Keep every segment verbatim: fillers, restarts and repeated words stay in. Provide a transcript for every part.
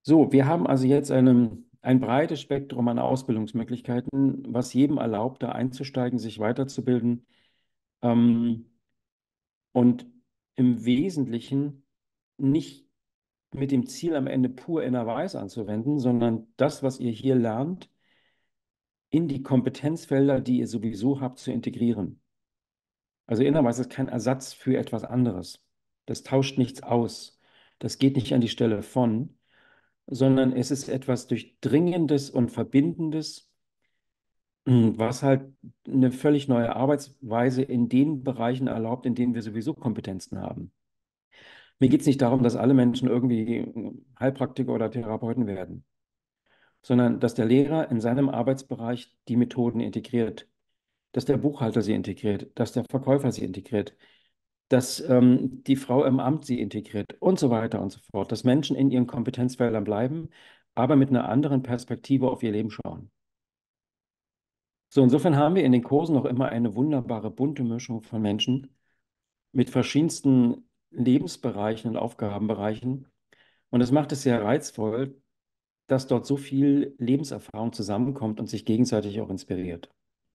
So, wir haben also jetzt eine, ein breites Spektrum an Ausbildungsmöglichkeiten, was jedem erlaubt, da einzusteigen, sich weiterzubilden, ähm, und im Wesentlichen nicht mit dem Ziel am Ende pur Inner Weiß anzuwenden, sondern das, was ihr hier lernt, in die Kompetenzfelder, die ihr sowieso habt, zu integrieren. Also Inner Weiß ist kein Ersatz für etwas anderes. Das tauscht nichts aus. Das geht nicht an die Stelle von, sondern es ist etwas Durchdringendes und Verbindendes, was halt eine völlig neue Arbeitsweise in den Bereichen erlaubt, in denen wir sowieso Kompetenzen haben. Mir geht es nicht darum, dass alle Menschen irgendwie Heilpraktiker oder Therapeuten werden, sondern dass der Lehrer in seinem Arbeitsbereich die Methoden integriert, dass der Buchhalter sie integriert, dass der Verkäufer sie integriert, dass ähm, die Frau im Amt sie integriert und so weiter und so fort, dass Menschen in ihren Kompetenzfeldern bleiben, aber mit einer anderen Perspektive auf ihr Leben schauen. So, insofern haben wir in den Kursen noch immer eine wunderbare bunte Mischung von Menschen mit verschiedensten Lebensbereichen und Aufgabenbereichen. Und es macht es sehr reizvoll, dass dort so viel Lebenserfahrung zusammenkommt und sich gegenseitig auch inspiriert.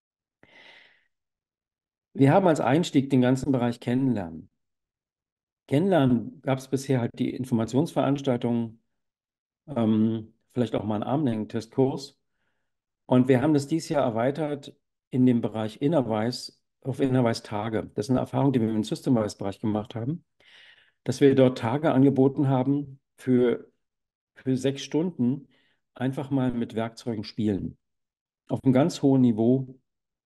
Wir haben als Einstieg den ganzen Bereich Kennenlernen. Kennenlernen gab es bisher halt die Informationsveranstaltungen, ähm, vielleicht auch mal einen Armlängen-Testkurs. Und wir haben das dieses Jahr erweitert in dem Bereich Innerweiß auf Innerweiß-Tage. Das ist eine Erfahrung, die wir im Systemweiß-Bereich gemacht haben, dass wir dort Tage angeboten haben für, für sechs Stunden einfach mal mit Werkzeugen spielen. Auf einem ganz hohen Niveau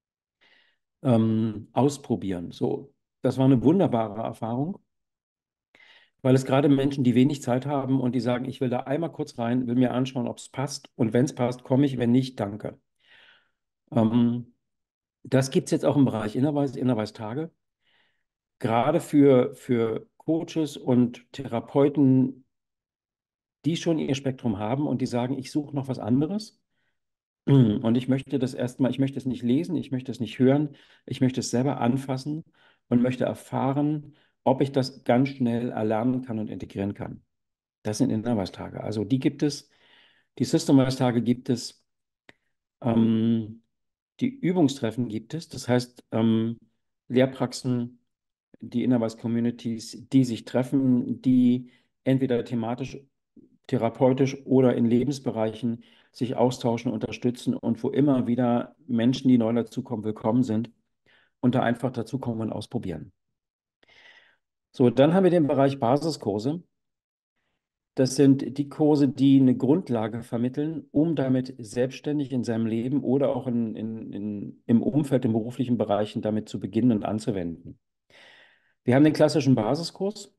ähm, ausprobieren. So, das war eine wunderbare Erfahrung, weil es gerade Menschen, die wenig Zeit haben und die sagen, ich will da einmal kurz rein, will mir anschauen, ob es passt. Und wenn es passt, komme ich, wenn nicht, danke. Ähm, Das gibt es jetzt auch im Bereich Innerweis, Innerweis-Tage. Gerade für, für Coaches und Therapeuten, die schon ihr Spektrum haben und die sagen, ich suche noch was anderes. Und ich möchte das erstmal, ich möchte es nicht lesen, ich möchte es nicht hören, ich möchte es selber anfassen und möchte erfahren, ob ich das ganz schnell erlernen kann und integrieren kann. Das sind Innerweis-Tage. Also die gibt es, die Systemwise-Tage gibt es, ähm, die Übungstreffen gibt es. Das heißt, ähm, Lehrpraxen, die Innerweis-Communities, die sich treffen, die entweder thematisch, therapeutisch oder in Lebensbereichen sich austauschen, unterstützen und wo immer wieder Menschen, die neu dazukommen, willkommen sind und da einfach dazukommen und ausprobieren. So, dann haben wir den Bereich Basiskurse. Das sind die Kurse, die eine Grundlage vermitteln, um damit selbstständig in seinem Leben oder auch in, in, in, im Umfeld, in beruflichen Bereichen damit zu beginnen und anzuwenden. Wir haben den klassischen Basiskurs,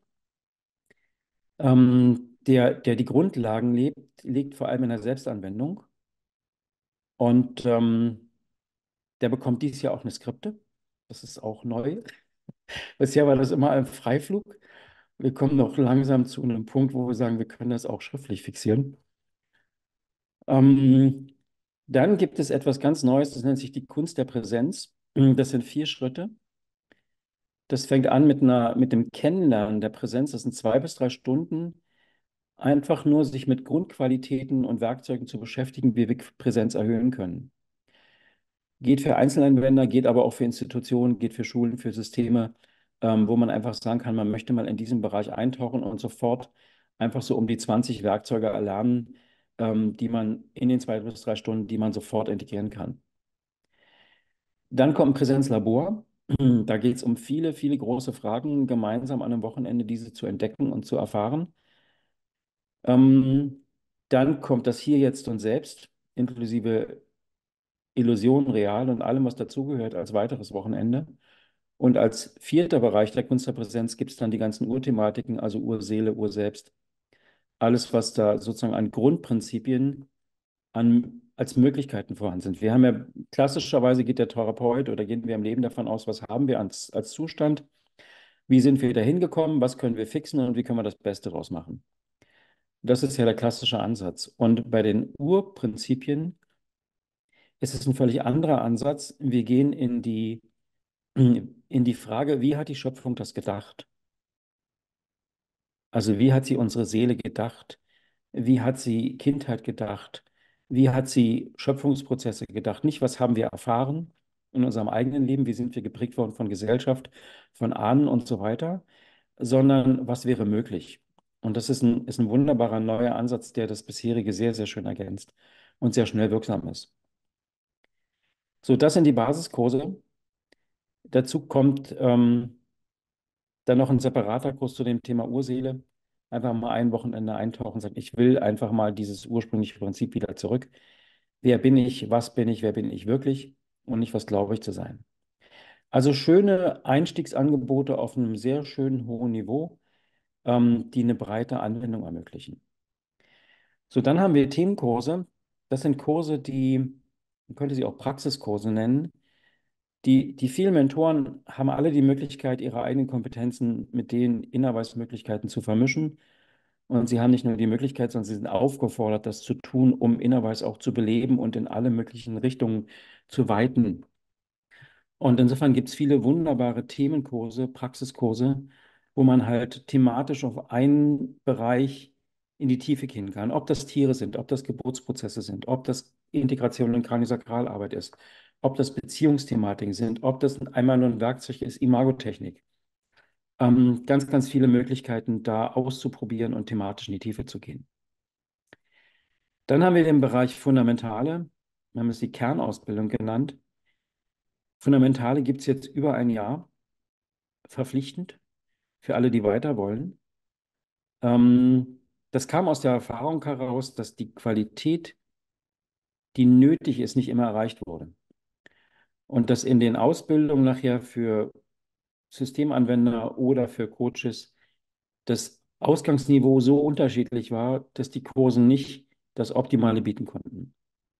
ähm, der, der die Grundlagen lebt, liegt vor allem in der Selbstanwendung. Und ähm, der bekommt dieses Jahr auch eine Skripte. Das ist auch neu. Bisher war das immer ein Freiflug. Wir kommen noch langsam zu einem Punkt, wo wir sagen, wir können das auch schriftlich fixieren. Ähm, Dann gibt es etwas ganz Neues, das nennt sich die Kunst der Präsenz. Das sind vier Schritte. Das fängt an mit einer, mit dem Kennenlernen der Präsenz. Das sind zwei bis drei Stunden, einfach nur sich mit Grundqualitäten und Werkzeugen zu beschäftigen, wie wir Präsenz erhöhen können. Geht für Einzelanwender, geht aber auch für Institutionen, geht für Schulen, für Systeme, ähm, wo man einfach sagen kann, man möchte mal in diesen Bereich eintauchen und sofort einfach so um die zwanzig Werkzeuge erlernen, ähm, die man in den zwei bis drei Stunden, die man sofort integrieren kann. Dann kommt ein Präsenzlabor. Da geht es um viele, viele große Fragen, gemeinsam an einem Wochenende diese zu entdecken und zu erfahren. Ähm, Dann kommt das Hier, Jetzt und Selbst, inklusive Illusion, Real und allem, was dazugehört, als weiteres Wochenende. Und als vierter Bereich der Kunst der Präsenz gibt es dann die ganzen Urthematiken, also Urseele, Urselbst. Alles, was da sozusagen an Grundprinzipien an, als Möglichkeiten vorhanden sind. Wir haben ja klassischerweise geht der Therapeut oder gehen wir im Leben davon aus, was haben wir als, als Zustand, wie sind wir da hingekommen, was können wir fixen und wie können wir das Beste draus machen. Das ist ja der klassische Ansatz. Und bei den Urprinzipien ist es ein völlig anderer Ansatz. Wir gehen in die, in die Frage, wie hat die Schöpfung das gedacht? Also wie hat sie unsere Seele gedacht? Wie hat sie Kindheit gedacht? Wie hat sie Schöpfungsprozesse gedacht? Nicht, was haben wir erfahren in unserem eigenen Leben, wie sind wir geprägt worden von Gesellschaft, von Ahnen und so weiter, sondern was wäre möglich? Und das ist ein, ist ein wunderbarer neuer Ansatz, der das bisherige sehr, sehr schön ergänzt und sehr schnell wirksam ist. So, das sind die Basiskurse. Dazu kommt ähm, dann noch ein separater Kurs zu dem Thema Urseele. Einfach mal ein Wochenende eintauchen und sagen, ich will einfach mal dieses ursprüngliche Prinzip wieder zurück. Wer bin ich? Was bin ich? Wer bin ich wirklich? Und nicht, was glaube ich zu sein. Also schöne Einstiegsangebote auf einem sehr schönen hohen Niveau, ähm, die eine breite Anwendung ermöglichen. So, dann haben wir Themenkurse. Das sind Kurse, die, man könnte sie auch Praxiskurse nennen. Die, die vielen Mentoren haben alle die Möglichkeit, ihre eigenen Kompetenzen mit den Innerweismöglichkeiten zu vermischen. Und sie haben nicht nur die Möglichkeit, sondern sie sind aufgefordert, das zu tun, um Innerweis auch zu beleben und in alle möglichen Richtungen zu weiten. Und insofern gibt es viele wunderbare Themenkurse, Praxiskurse, wo man halt thematisch auf einen Bereich in die Tiefe gehen kann. Ob das Tiere sind, ob das Geburtsprozesse sind, ob das Integration in Kraniosakralarbeit ist, ob das Beziehungsthematiken sind, ob das einmal nur ein Werkzeug ist, Imagotechnik. Ähm, ganz, ganz viele Möglichkeiten, da auszuprobieren und thematisch in die Tiefe zu gehen. Dann haben wir den Bereich Fundamentale. Wir haben es die Kernausbildung genannt. Fundamentale gibt es jetzt über ein Jahr verpflichtend für alle, die weiter wollen. Ähm, das kam aus der Erfahrung heraus, dass die Qualität, die nötig ist, nicht immer erreicht wurde. Und dass in den Ausbildungen nachher für Systemanwender oder für Coaches das Ausgangsniveau so unterschiedlich war, dass die Kurse nicht das Optimale bieten konnten.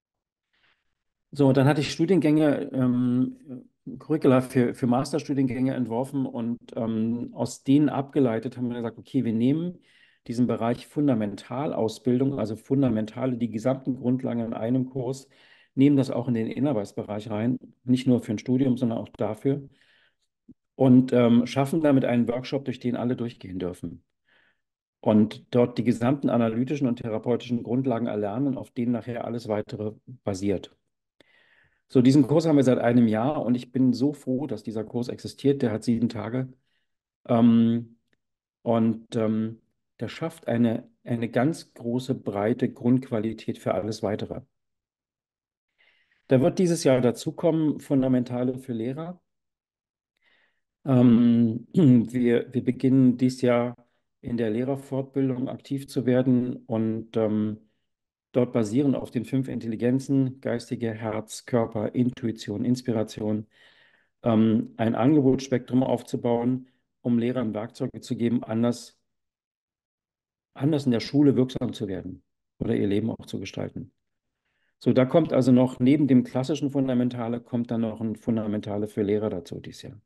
So, dann hatte ich Studiengänge, ähm, Curricula für, für Masterstudiengänge entworfen und ähm, aus denen abgeleitet haben wir gesagt, okay, wir nehmen diesen Bereich Fundamentalausbildung, also fundamentale, die gesamten Grundlagen in einem Kurs, nehmen das auch in den Innerweisbereich rein, nicht nur für ein Studium, sondern auch dafür und ähm, schaffen damit einen Workshop, durch den alle durchgehen dürfen. Und dort die gesamten analytischen und therapeutischen Grundlagen erlernen, auf denen nachher alles weitere basiert. So, diesen Kurs haben wir seit einem Jahr und ich bin so froh, dass dieser Kurs existiert. Der hat sieben Tage ähm, und ähm, der schafft eine, eine ganz große, breite Grundqualität für alles Weitere. Da wird dieses Jahr dazukommen Fundamentale für Lehrer. Ähm, wir, wir beginnen dieses Jahr in der Lehrerfortbildung aktiv zu werden und ähm, dort basierend auf den fünf Intelligenzen, geistige, Herz, Körper, Intuition, Inspiration, ähm, ein Angebotsspektrum aufzubauen, um Lehrern Werkzeuge zu geben, anders, anders in der Schule wirksam zu werden oder ihr Leben auch zu gestalten. So, da kommt also noch neben dem klassischen Fundamentale, kommt dann noch ein Fundamentale für Lehrer dazu dieses Jahr.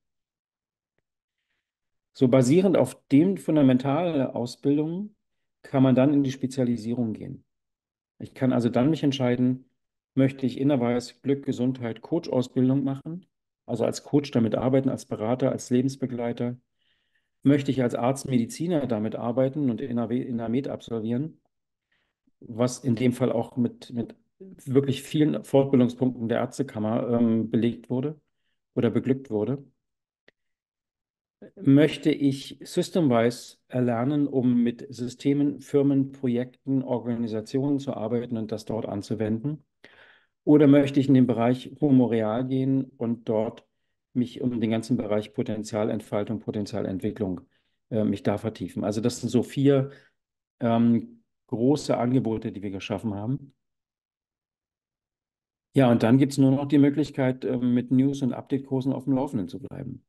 So basierend auf den Fundamentalausbildungen kann man dann in die Spezialisierung gehen. Ich kann also dann mich entscheiden, möchte ich Innerweis, Glück, Gesundheit, Coach-Ausbildung machen, also als Coach damit arbeiten, als Berater, als Lebensbegleiter. Möchte ich als Arzt, Mediziner damit arbeiten und Innermed absolvieren, was in dem Fall auch mit, mit wirklich vielen Fortbildungspunkten der Ärztekammer ähm, belegt wurde oder beglückt wurde. Möchte ich systemwise erlernen, um mit Systemen, Firmen, Projekten, Organisationen zu arbeiten und das dort anzuwenden? Oder möchte ich in den Bereich Humoreal gehen und dort mich um den ganzen Bereich Potenzialentfaltung, Potenzialentwicklung äh, mich da vertiefen? Also das sind so vier ähm, große Angebote, die wir geschaffen haben. Ja, und dann gibt es nur noch die Möglichkeit, ähm, mit News- und Update-Kursen auf dem Laufenden zu bleiben.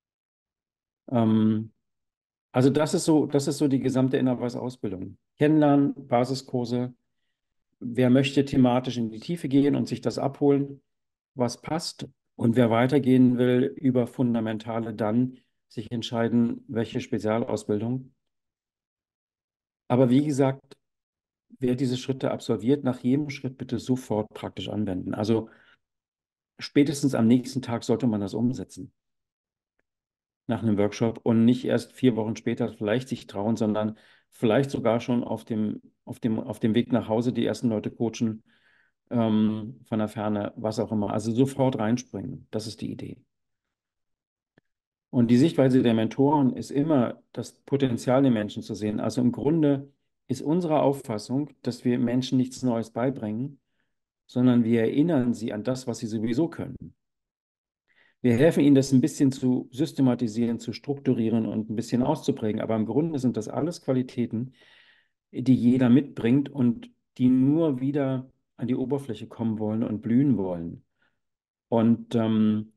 Ähm, also das ist so, das ist so die gesamte Innerweis-Ausbildung. Kennenlernen, Basiskurse. Wer möchte thematisch in die Tiefe gehen und sich das abholen, was passt. Und wer weitergehen will über Fundamentale, dann sich entscheiden, welche Spezialausbildung. Aber wie gesagt, wer diese Schritte absolviert, nach jedem Schritt bitte sofort praktisch anwenden. Also spätestens am nächsten Tag sollte man das umsetzen. nach einem Workshop und nicht erst vier Wochen später vielleicht sich trauen, sondern vielleicht sogar schon auf dem, auf dem, auf dem Weg nach Hause die ersten Leute coachen, ähm, von der Ferne, was auch immer. Also sofort reinspringen. Das ist die Idee. Und die Sichtweise der Mentoren ist immer, das Potenzial der Menschen zu sehen. Also im Grunde ist unsere Auffassung, dass wir Menschen nichts Neues beibringen, sondern wir erinnern sie an das, was sie sowieso können. Wir helfen ihnen, das ein bisschen zu systematisieren, zu strukturieren und ein bisschen auszuprägen. Aber im Grunde sind das alles Qualitäten, die jeder mitbringt und die nur wieder an die Oberfläche kommen wollen und blühen wollen. Und ähm,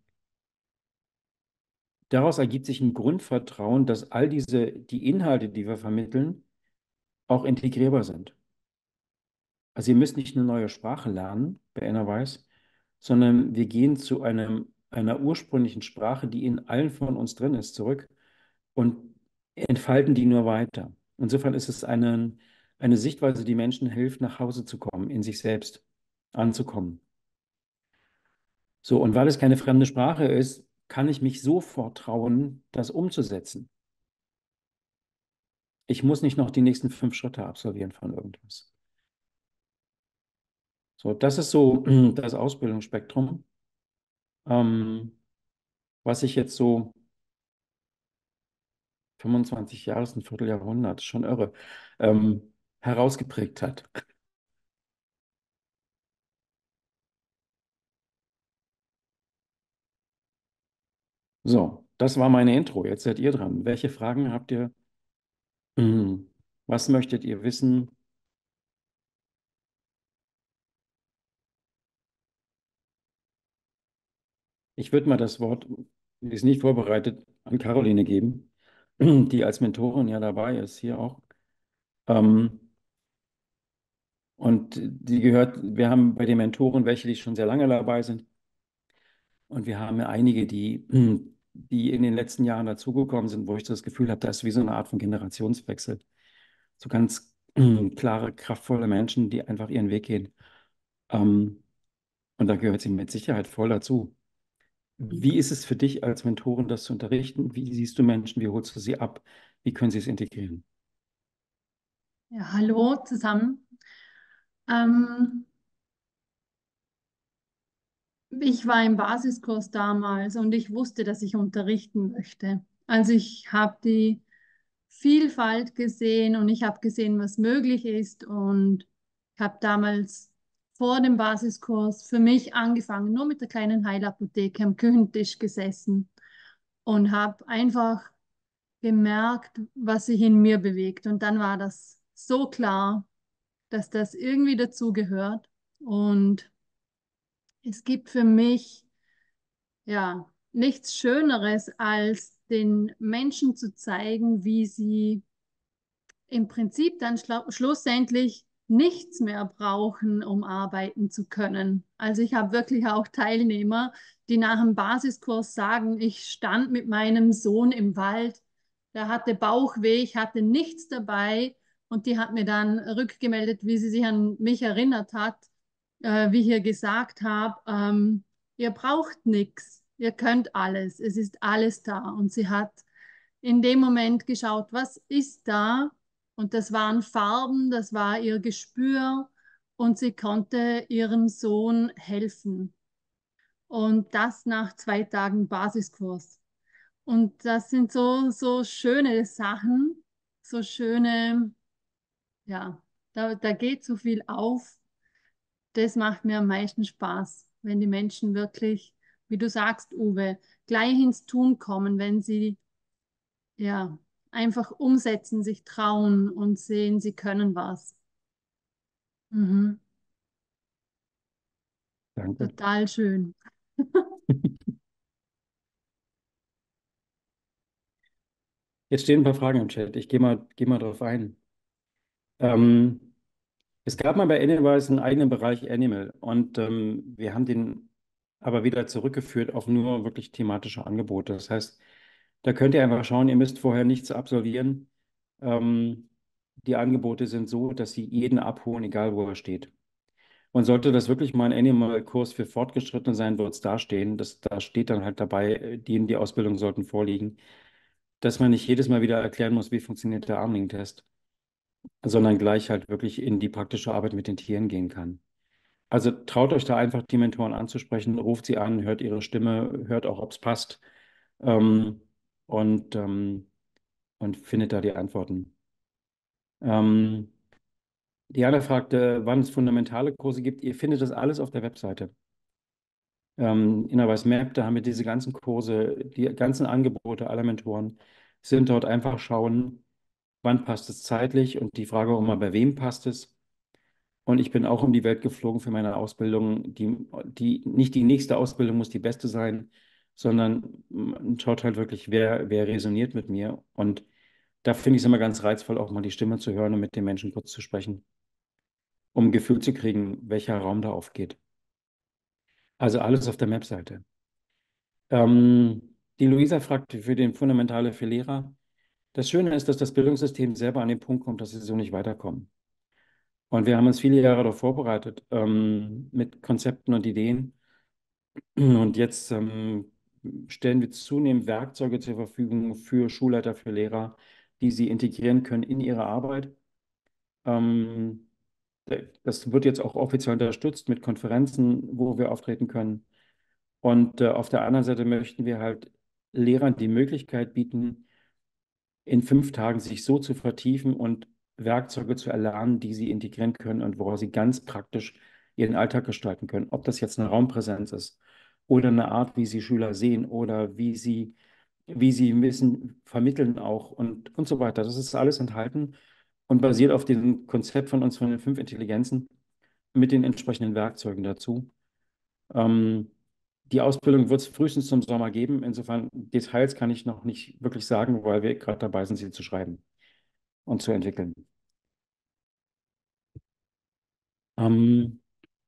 daraus ergibt sich ein Grundvertrauen, dass all diese, die Inhalte, die wir vermitteln, auch integrierbar sind. Also ihr müsst nicht eine neue Sprache lernen bei Enerwise, sondern wir gehen zu einem, einer ursprünglichen Sprache, die in allen von uns drin ist, zurück und entfalten die nur weiter. Insofern ist es eine, eine Sichtweise, die Menschen hilft, nach Hause zu kommen, in sich selbst anzukommen. So, und weil es keine fremde Sprache ist, kann ich mich sofort trauen, das umzusetzen. Ich muss nicht noch die nächsten fünf Schritte absolvieren von irgendwas. So, das ist so das Ausbildungsspektrum, ähm, was ich jetzt so fünfundzwanzig Jahre, ist ein Vierteljahrhundert, schon irre, ähm, herausgeprägt hat. So, das war meine Intro. Jetzt seid ihr dran. Welche Fragen habt ihr? Mhm. Was möchtet ihr wissen? Ich würde mal das Wort, die ist nicht vorbereitet, an Caroline geben, die als Mentorin ja dabei ist, hier auch. Ähm, und die gehört, wir haben bei den Mentoren welche, die schon sehr lange dabei sind. Und wir haben ja einige, die, die in den letzten Jahren dazugekommen sind, wo ich das Gefühl habe, da ist wie so eine Art von Generationswechsel. So ganz klare, kraftvolle Menschen, die einfach ihren Weg gehen. Ähm, und da gehört sie mit Sicherheit voll dazu. Wie ist es für dich als Mentorin, das zu unterrichten? Wie siehst du Menschen? Wie holst du sie ab? Wie können sie es integrieren? Ja, hallo zusammen. Ähm, Ich war im Basiskurs damals und ich wusste, dass ich unterrichten möchte. Also ich habe die Vielfalt gesehen und ich habe gesehen, was möglich ist und habe damals vor dem Basiskurs für mich angefangen, nur mit der kleinen Heilapotheke am Küchentisch gesessen und habe einfach gemerkt, was sich in mir bewegt. Und dann war das so klar, dass das irgendwie dazugehört. Und es gibt für mich ja nichts Schöneres, als den Menschen zu zeigen, wie sie im Prinzip dann schlu- schlussendlich nichts mehr brauchen, um arbeiten zu können. Also ich habe wirklich auch Teilnehmer, die nach dem Basiskurs sagen, ich stand mit meinem Sohn im Wald, der hatte Bauchweh, ich hatte nichts dabei und die hat mir dann rückgemeldet, wie sie sich an mich erinnert hat, äh, wie ich ihr gesagt habe, ähm, ihr braucht nichts, ihr könnt alles, es ist alles da. Und sie hat in dem Moment geschaut, was ist da? Und das waren Farben, das war ihr Gespür und sie konnte ihrem Sohn helfen. Und das nach zwei Tagen Basiskurs. Und das sind so, so schöne Sachen, so schöne, ja, da, da geht so viel auf. Das macht mir am meisten Spaß, wenn die Menschen wirklich, wie du sagst, Uwe, gleich ins Tun kommen, wenn sie ja einfach umsetzen, sich trauen und sehen, sie können was. Mhm. Danke. Total schön. Jetzt stehen ein paar Fragen im Chat. Ich gehe mal, geh mal drauf ein. Ähm, Es gab mal bei Anyways einen eigenen Bereich Animal und ähm, wir haben den aber wieder zurückgeführt auf nur wirklich thematische Angebote. Das heißt, da könnt ihr einfach schauen, ihr müsst vorher nichts absolvieren. Ähm, Die Angebote sind so, dass sie jeden abholen, egal wo er steht. Und sollte das wirklich mal ein Animal-Kurs für Fortgeschrittene sein, wird es da stehen. Das, da steht dann halt dabei, äh, die in die Ausbildung sollten vorliegen, dass man nicht jedes Mal wieder erklären muss, wie funktioniert der Armling-Test, sondern gleich halt wirklich in die praktische Arbeit mit den Tieren gehen kann. Also traut euch da einfach, die Mentoren anzusprechen, ruft sie an, hört ihre Stimme, hört auch, ob es passt, ähm, und, ähm, und findet da die Antworten. Ähm, Diana fragte, wann es fundamentale Kurse gibt. Ihr findet das alles auf der Webseite. Ähm, Innerweis Map, da haben wir diese ganzen Kurse, die ganzen Angebote aller Mentoren sind dort. Einfach schauen, wann passt es zeitlich und die Frage auch immer, bei wem passt es. Und ich bin auch um die Welt geflogen für meine Ausbildung. Die, die, nicht die nächste Ausbildung muss die beste sein, sondern man schaut halt wirklich, wer, wer resoniert mit mir. Und da finde ich es immer ganz reizvoll, auch mal die Stimme zu hören und mit den Menschen kurz zu sprechen, um ein Gefühl zu kriegen, welcher Raum da aufgeht. Also alles auf der Map-Seite. Ähm, die Luisa fragt für den Fundamentale für Lehrer. Das Schöne ist, dass das Bildungssystem selber an den Punkt kommt, dass sie so nicht weiterkommen. Und wir haben uns viele Jahre darauf vorbereitet, ähm, mit Konzepten und Ideen. Und jetzt ähm, stellen wir zunehmend Werkzeuge zur Verfügung für Schulleiter, für Lehrer, die sie integrieren können in ihre Arbeit. Ähm, Das wird jetzt auch offiziell unterstützt mit Konferenzen, wo wir auftreten können. Und äh, auf der anderen Seite möchten wir halt Lehrern die Möglichkeit bieten, in fünf Tagen sich so zu vertiefen und Werkzeuge zu erlernen, die sie integrieren können und woraus sie ganz praktisch ihren Alltag gestalten können. Ob das jetzt eine Raumpräsenz ist oder eine Art, wie sie Schüler sehen oder wie sie, wie sie Wissen vermitteln auch und, und so weiter. Das ist alles enthalten und basiert auf dem Konzept von uns von den fünf Intelligenzen mit den entsprechenden Werkzeugen dazu. Ähm, Die Ausbildung wird es frühestens zum Sommer geben. Insofern Details kann ich noch nicht wirklich sagen, weil wir gerade dabei sind, sie zu schreiben und zu entwickeln. Ähm,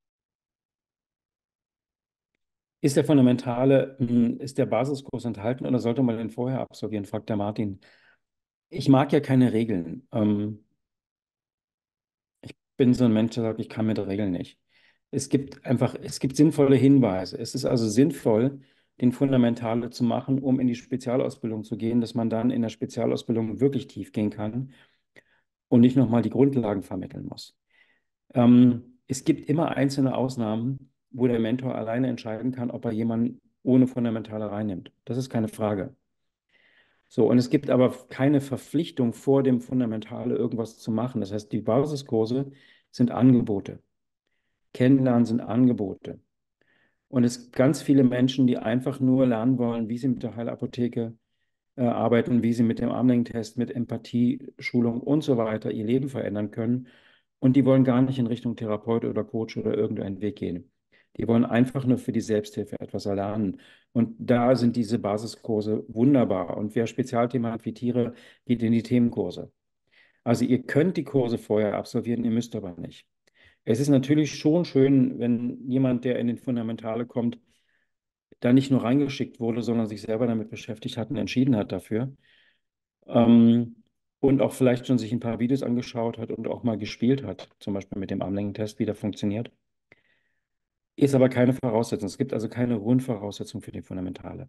Ist der fundamentale, mh, ist der Basiskurs enthalten oder sollte man den vorher absolvieren, fragt der Martin. Ich mag ja keine Regeln. Ähm, ich bin so ein Mensch, der sagt, ich kann mit Regeln nicht. Es gibt einfach, es gibt sinnvolle Hinweise. Es ist also sinnvoll, den Fundamentale zu machen, um in die Spezialausbildung zu gehen, dass man dann in der Spezialausbildung wirklich tief gehen kann und nicht nochmal die Grundlagen vermitteln muss. Ähm, es gibt immer einzelne Ausnahmen, wo der Mentor alleine entscheiden kann, ob er jemanden ohne Fundamentale reinnimmt. Das ist keine Frage. So, und es gibt aber keine Verpflichtung vor dem Fundamentale irgendwas zu machen. Das heißt, die Basiskurse sind Angebote. Kennenlernen sind Angebote. Und es gibt ganz viele Menschen, die einfach nur lernen wollen, wie sie mit der Heilapotheke äh, arbeiten, wie sie mit dem Armling-Test, mit Empathie, Schulung und so weiter ihr Leben verändern können. Und die wollen gar nicht in Richtung Therapeut oder Coach oder irgendeinen Weg gehen. Die wollen einfach nur für die Selbsthilfe etwas erlernen. Und da sind diese Basiskurse wunderbar. Und wer Spezialthemen hat wie Tiere, geht in die Themenkurse. Also ihr könnt die Kurse vorher absolvieren, ihr müsst aber nicht. Es ist natürlich schon schön, wenn jemand, der in den Fundamentale kommt, da nicht nur reingeschickt wurde, sondern sich selber damit beschäftigt hat und entschieden hat dafür. Ähm, und auch vielleicht schon sich ein paar Videos angeschaut hat und auch mal gespielt hat, zum Beispiel mit dem Armlängen-Test, wie der funktioniert. Ist aber keine Voraussetzung. Es gibt also keine Grundvoraussetzung für die Fundamentale.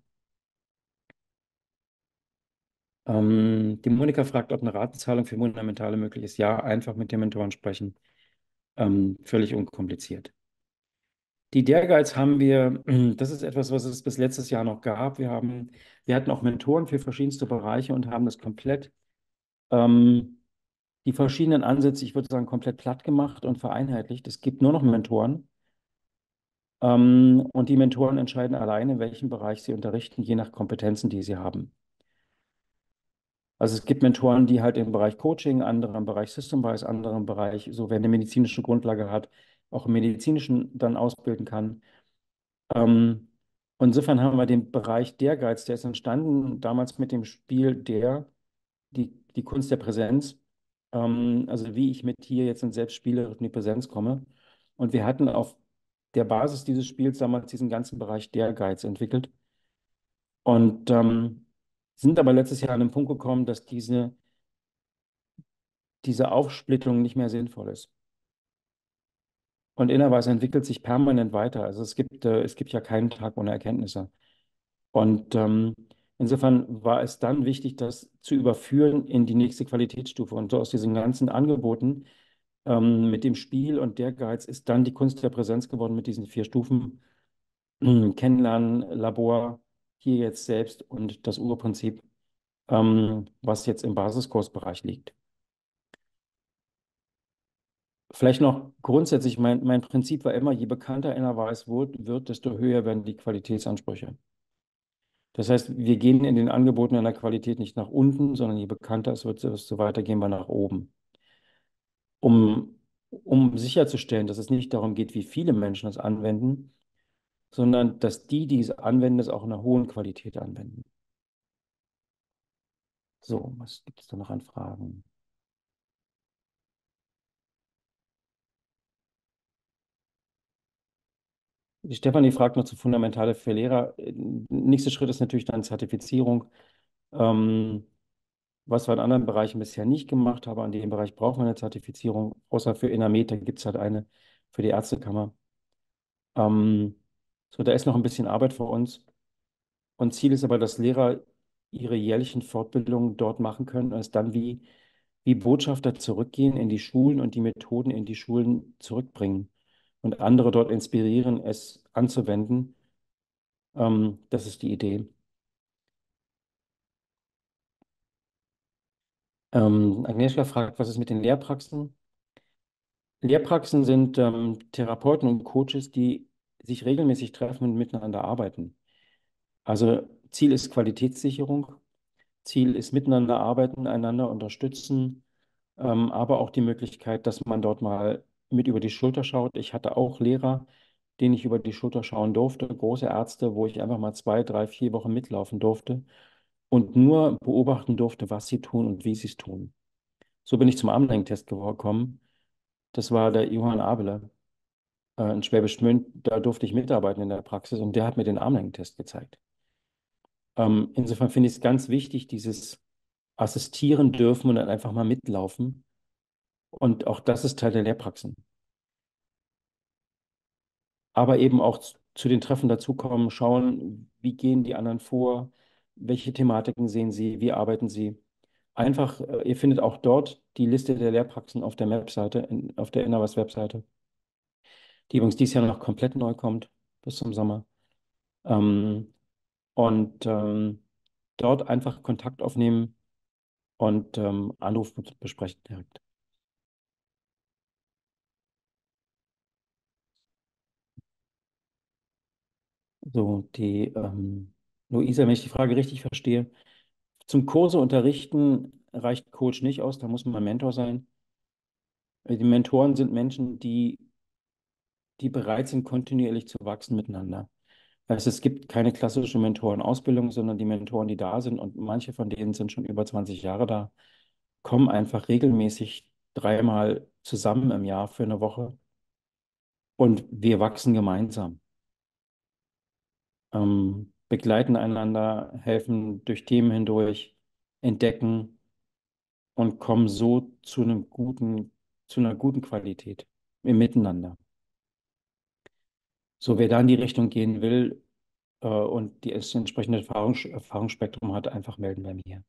Ähm, die Monika fragt, ob eine Ratenzahlung für Fundamentale möglich ist. Ja, einfach mit den Mentoren sprechen. Ähm, völlig unkompliziert. Die Dare Guides haben wir, das ist etwas, was es bis letztes Jahr noch gab. Wir haben, wir hatten auch Mentoren für verschiedenste Bereiche und haben das komplett, ähm, die verschiedenen Ansätze, ich würde sagen, komplett platt gemacht und vereinheitlicht. Es gibt nur noch Mentoren, ähm, und die Mentoren entscheiden alleine, in welchem Bereich sie unterrichten, je nach Kompetenzen, die sie haben. Also es gibt Mentoren, die halt im Bereich Coaching, andere im Bereich System-Wise, andere im Bereich, so wer eine medizinische Grundlage hat, auch im medizinischen dann ausbilden kann. Ähm, insofern haben wir den Bereich der Guides, der ist entstanden damals mit dem Spiel der, die, die Kunst der Präsenz. Ähm, also wie ich mit hier jetzt in Selbstspiele in die Präsenz komme. Und wir hatten auf der Basis dieses Spiels damals diesen ganzen Bereich der Guides entwickelt. Und ähm, sind aber letztes Jahr an den Punkt gekommen, dass diese, diese Aufsplittung nicht mehr sinnvoll ist. Und Innerweise entwickelt sich permanent weiter. Also es gibt, äh, es gibt ja keinen Tag ohne Erkenntnisse. Und ähm, insofern war es dann wichtig, das zu überführen in die nächste Qualitätsstufe. Und so aus diesen ganzen Angeboten ähm, mit dem Spiel und der Geiz ist dann die Kunst der Präsenz geworden mit diesen vier Stufen. Kennenlernen, Labor, hier jetzt selbst und das Urprinzip, ähm, was jetzt im Basiskursbereich liegt. Vielleicht noch grundsätzlich, mein, mein Prinzip war immer, je bekannter einer weiß wird, wird, desto höher werden die Qualitätsansprüche. Das heißt, wir gehen in den Angeboten in der Qualität nicht nach unten, sondern je bekannter es wird, desto weiter gehen wir nach oben. Um, um sicherzustellen, dass es nicht darum geht, wie viele Menschen es anwenden, sondern dass die, die es anwenden, es auch in einer hohen Qualität anwenden. So, was gibt es da noch an Fragen? Die Stefanie fragt noch zu Fundamentale für Lehrer. Äh, Nächster Schritt ist natürlich dann Zertifizierung. Ähm, Was wir in anderen Bereichen bisher nicht gemacht haben, an dem Bereich brauchen wir eine Zertifizierung. Außer für Inameter gibt es halt eine für die Ärztekammer. Ähm, so, da ist noch ein bisschen Arbeit vor uns. Und Ziel ist aber, dass Lehrer ihre jährlichen Fortbildungen dort machen können und es dann wie, wie Botschafter zurückgehen in die Schulen und die Methoden in die Schulen zurückbringen und andere dort inspirieren, es anzuwenden. Ähm, das ist die Idee. Ähm, Agnieszka fragt, was ist mit den Lehrpraxen? Lehrpraxen sind ähm, Therapeuten und Coaches, die sich regelmäßig treffen und miteinander arbeiten. Also Ziel ist Qualitätssicherung, Ziel ist miteinander arbeiten, einander unterstützen, ähm, aber auch die Möglichkeit, dass man dort mal mit über die Schulter schaut. Ich hatte auch Lehrer, denen ich über die Schulter schauen durfte, große Ärzte, wo ich einfach mal zwei, drei, vier Wochen mitlaufen durfte und nur beobachten durfte, was sie tun und wie sie es tun. So bin ich zum Armlängen-Test gekommen. Das war der Johann Abele äh, in Schwäbisch Gmünd. Da durfte ich mitarbeiten in der Praxis und der hat mir den Armlängen-Test gezeigt. Ähm, insofern finde ich es ganz wichtig, dieses Assistieren dürfen und dann einfach mal mitlaufen. Und auch das ist Teil der Lehrpraxen. Aber eben auch zu, zu den Treffen dazukommen, schauen, wie gehen die anderen vor, welche Thematiken sehen sie, wie arbeiten sie. Einfach, äh, ihr findet auch dort die Liste der Lehrpraxen auf der Webseite, in, auf der Innovas-Webseite, die übrigens dieses Jahr noch komplett neu kommt, bis zum Sommer. Ähm, und ähm, dort einfach Kontakt aufnehmen und ähm, Anruf besprechen direkt. So, die ähm, Luisa, wenn ich die Frage richtig verstehe, zum Kurse unterrichten reicht Coach nicht aus, da muss man Mentor sein. Äh, Die Mentoren sind Menschen, die, die bereit sind, kontinuierlich zu wachsen miteinander. Also es gibt keine klassische Mentorenausbildung, sondern die Mentoren, die da sind, und manche von denen sind schon über zwanzig Jahre da, kommen einfach regelmäßig dreimal zusammen im Jahr für eine Woche und wir wachsen gemeinsam, ähm, begleiten einander, helfen durch Themen hindurch, entdecken und kommen so zu einem guten, zu einer guten Qualität im Miteinander. So, wer da in die Richtung gehen will äh, und die das entsprechende Erfahrungs Erfahrungsspektrum hat, einfach melden bei mir.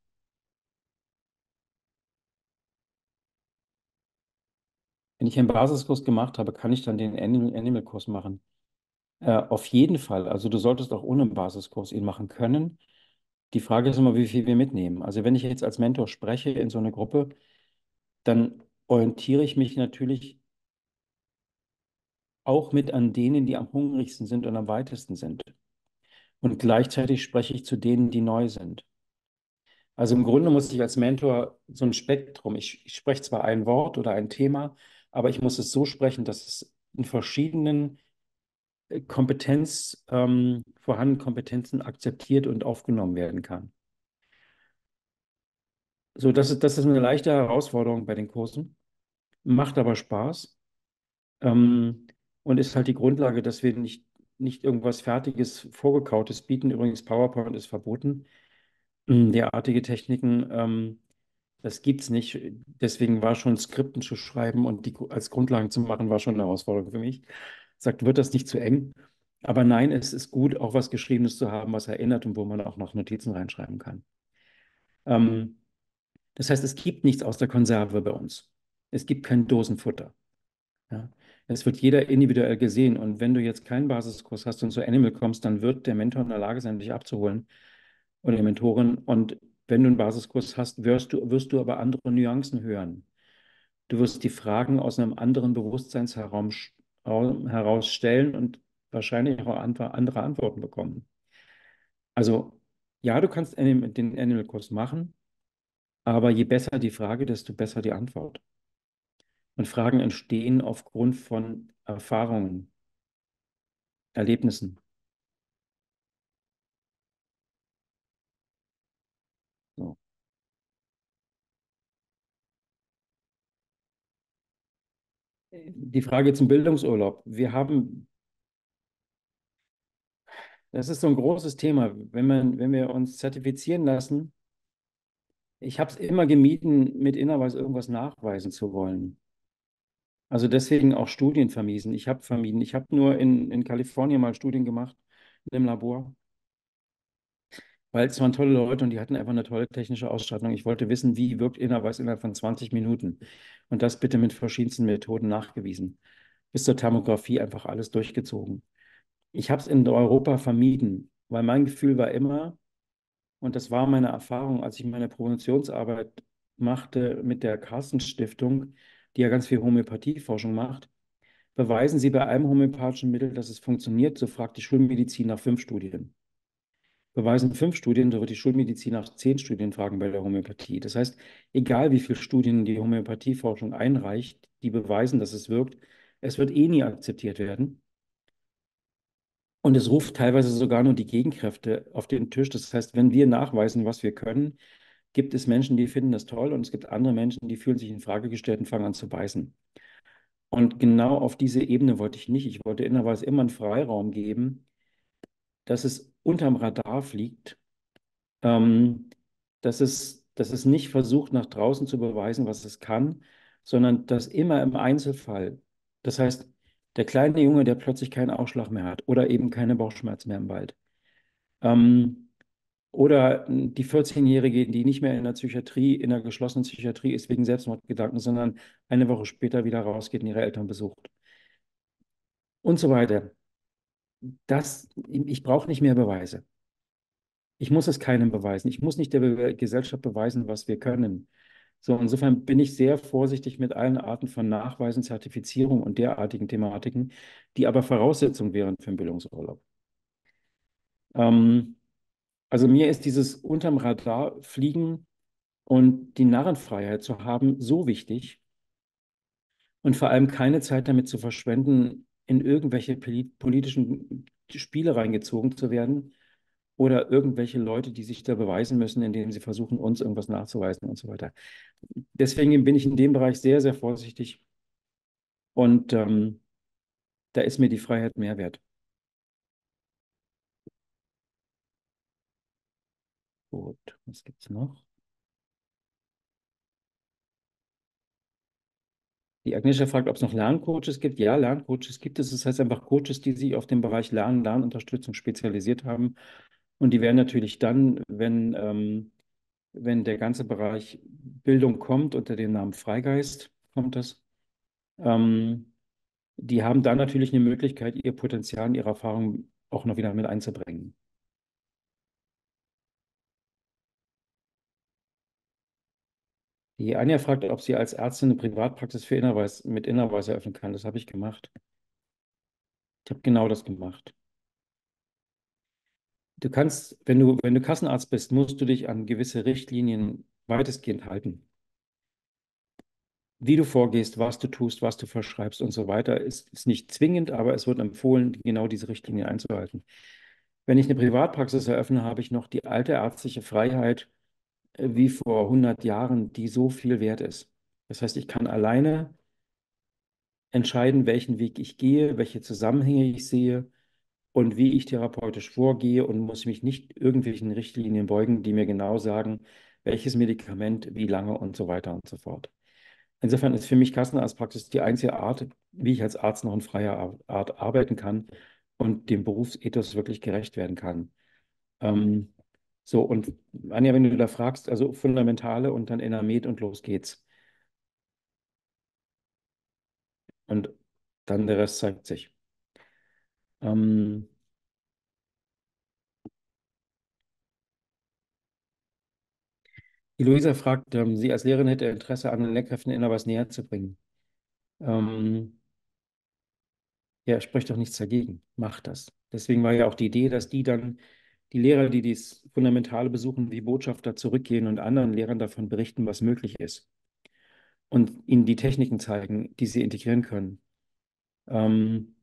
Wenn ich einen Basiskurs gemacht habe, kann ich dann den Animal, Animal-Kurs machen. Äh, auf jeden Fall. Also du solltest auch ohne einen Basiskurs ihn machen können. Die Frage ist immer, wie viel wir mitnehmen. Also wenn ich jetzt als Mentor spreche in so einer Gruppe, dann orientiere ich mich natürlich auch mit an denen, die am hungrigsten sind und am weitesten sind. Und gleichzeitig spreche ich zu denen, die neu sind. Also im Grunde muss ich als Mentor so ein Spektrum, ich, ich spreche zwar ein Wort oder ein Thema, aber ich muss es so sprechen, dass es in verschiedenen äh, Kompetenz, ähm, vorhandenen Kompetenzen akzeptiert und aufgenommen werden kann. So, das ist, das ist eine leichte Herausforderung bei den Kursen, macht aber Spaß, ähm, und ist halt die Grundlage, dass wir nicht, nicht irgendwas Fertiges, Vorgekautes bieten. Übrigens, PowerPoint ist verboten, mm, derartige Techniken. Ähm, Das gibt es nicht. Deswegen war schon Skripten zu schreiben und die als Grundlagen zu machen, war schon eine Herausforderung für mich. Sagt, wird das nicht zu eng? Aber nein, es ist gut, auch was Geschriebenes zu haben, was erinnert und wo man auch noch Notizen reinschreiben kann. Ähm, das heißt, es gibt nichts aus der Konserve bei uns. Es gibt kein Dosenfutter. Ja. Es wird jeder individuell gesehen. Und wenn du jetzt keinen Basiskurs hast und zu Animal kommst, dann wird der Mentor in der Lage sein, dich abzuholen oder die Mentorin. Und wenn du einen Basiskurs hast, wirst du, wirst du aber andere Nuancen hören. Du wirst die Fragen aus einem anderen Bewusstseinsraum sch- Raum herausstellen und wahrscheinlich auch andere andere Antworten bekommen. Also ja, du kannst Anim- den Animal-Kurs machen, aber je besser die Frage, desto besser die Antwort. Und Fragen entstehen aufgrund von Erfahrungen, Erlebnissen. So. Die Frage zum Bildungsurlaub. Wir haben, das ist so ein großes Thema. Wenn man, wenn wir uns zertifizieren lassen, ich habe es immer gemieden, mit Innerweis irgendwas nachweisen zu wollen. Also deswegen auch Studien vermiesen. Ich habe vermieden. Ich habe nur in, in Kalifornien mal Studien gemacht im Labor, weil es waren tolle Leute und die hatten einfach eine tolle technische Ausstattung. Ich wollte wissen, wie wirkt Innerweis innerhalb von zwanzig Minuten. Und das bitte mit verschiedensten Methoden nachgewiesen. Bis zur Thermografie einfach alles durchgezogen. Ich habe es in Europa vermieden, weil mein Gefühl war immer, und das war meine Erfahrung, als ich meine Promotionsarbeit machte mit der Carstens Stiftung, die ja ganz viel Homöopathieforschung macht. Beweisen Sie bei einem homöopathischen Mittel, dass es funktioniert, so fragt die Schulmedizin nach fünf Studien. Beweisen fünf Studien, so wird die Schulmedizin nach zehn Studien fragen bei der Homöopathie. Das heißt, egal wie viele Studien die Homöopathieforschung einreicht, die beweisen, dass es wirkt, es wird eh nie akzeptiert werden. Und es ruft teilweise sogar nur die Gegenkräfte auf den Tisch. Das heißt, wenn wir nachweisen, was wir können, gibt es Menschen, die finden das toll und es gibt andere Menschen, die fühlen sich in Frage gestellt und fangen an zu beißen. Und genau auf diese Ebene wollte ich nicht. Ich wollte innerweise immer einen Freiraum geben, dass es unterm Radar fliegt, ähm, dass es, dass es nicht versucht, nach draußen zu beweisen, was es kann, sondern dass immer im Einzelfall, das heißt, der kleine Junge, der plötzlich keinen Ausschlag mehr hat oder eben keine Bauchschmerzen mehr im Wald, ähm, oder die vierzehn-Jährige, die nicht mehr in der Psychiatrie, in der geschlossenen Psychiatrie ist wegen Selbstmordgedanken, sondern eine Woche später wieder rausgeht und ihre Eltern besucht und so weiter. Das, ich brauche nicht mehr Beweise. Ich muss es keinem beweisen. Ich muss nicht der Be Gesellschaft beweisen, was wir können. So, insofern bin ich sehr vorsichtig mit allen Arten von Nachweisen, Zertifizierung und derartigen Thematiken, die aber Voraussetzung wären für einen Bildungsurlaub. Ähm, also mir ist dieses unterm Radar fliegen und die Narrenfreiheit zu haben so wichtig und vor allem keine Zeit damit zu verschwenden, in irgendwelche poli- politischen Spiele reingezogen zu werden oder irgendwelche Leute, die sich da beweisen müssen, indem sie versuchen, uns irgendwas nachzuweisen und so weiter. Deswegen bin ich in dem Bereich sehr, sehr vorsichtig und ähm, da ist mir die Freiheit mehr wert. Gut, was gibt's noch? Die Agnieszka fragt, ob es noch Lerncoaches gibt. Ja, Lerncoaches gibt es. Das heißt einfach Coaches, die sich auf den Bereich Lernen, Lernunterstützung spezialisiert haben. Und die werden natürlich dann, wenn, ähm, wenn der ganze Bereich Bildung kommt, unter dem Namen Freigeist kommt das, ähm, die haben dann natürlich eine Möglichkeit, ihr Potenzial und ihre Erfahrung auch noch wieder mit einzubringen. Die Anja fragt, ob sie als Ärztin eine Privatpraxis für Innerweis, mit Innerweis eröffnen kann. Das habe ich gemacht. Ich habe genau das gemacht. Du kannst, wenn du, wenn du Kassenarzt bist, musst du dich an gewisse Richtlinien weitestgehend halten. Wie du vorgehst, was du tust, was du verschreibst und so weiter, ist, ist nicht zwingend, aber es wird empfohlen, genau diese Richtlinien einzuhalten. Wenn ich eine Privatpraxis eröffne, habe ich noch die alte ärztliche Freiheit, äh, wie vor hundert Jahren, die so viel wert ist. Das heißt, ich kann alleine entscheiden, welchen Weg ich gehe, welche Zusammenhänge ich sehe und wie ich therapeutisch vorgehe und muss mich nicht irgendwelchen Richtlinien beugen, die mir genau sagen, welches Medikament, wie lange und so weiter und so fort. Insofern ist für mich Kassenarztpraxis die einzige Art, wie ich als Arzt noch in freier Ar- Art arbeiten kann und dem Berufsethos wirklich gerecht werden kann. Ähm, so, und Anja, wenn du da fragst, also Fundamentale und dann Enamet und los geht's. Und dann der Rest zeigt sich. Ähm, die Luisa fragt, ähm, sie als Lehrerin hätte Interesse an den Lehrkräften immer was näher zu bringen. Ähm, ja, spricht doch nichts dagegen. Macht das. Deswegen war ja auch die Idee, dass die dann, die Lehrer, die dies Fundamentale besuchen, wie Botschafter zurückgehen und anderen Lehrern davon berichten, was möglich ist. Und ihnen die Techniken zeigen, die sie integrieren können. Ähm,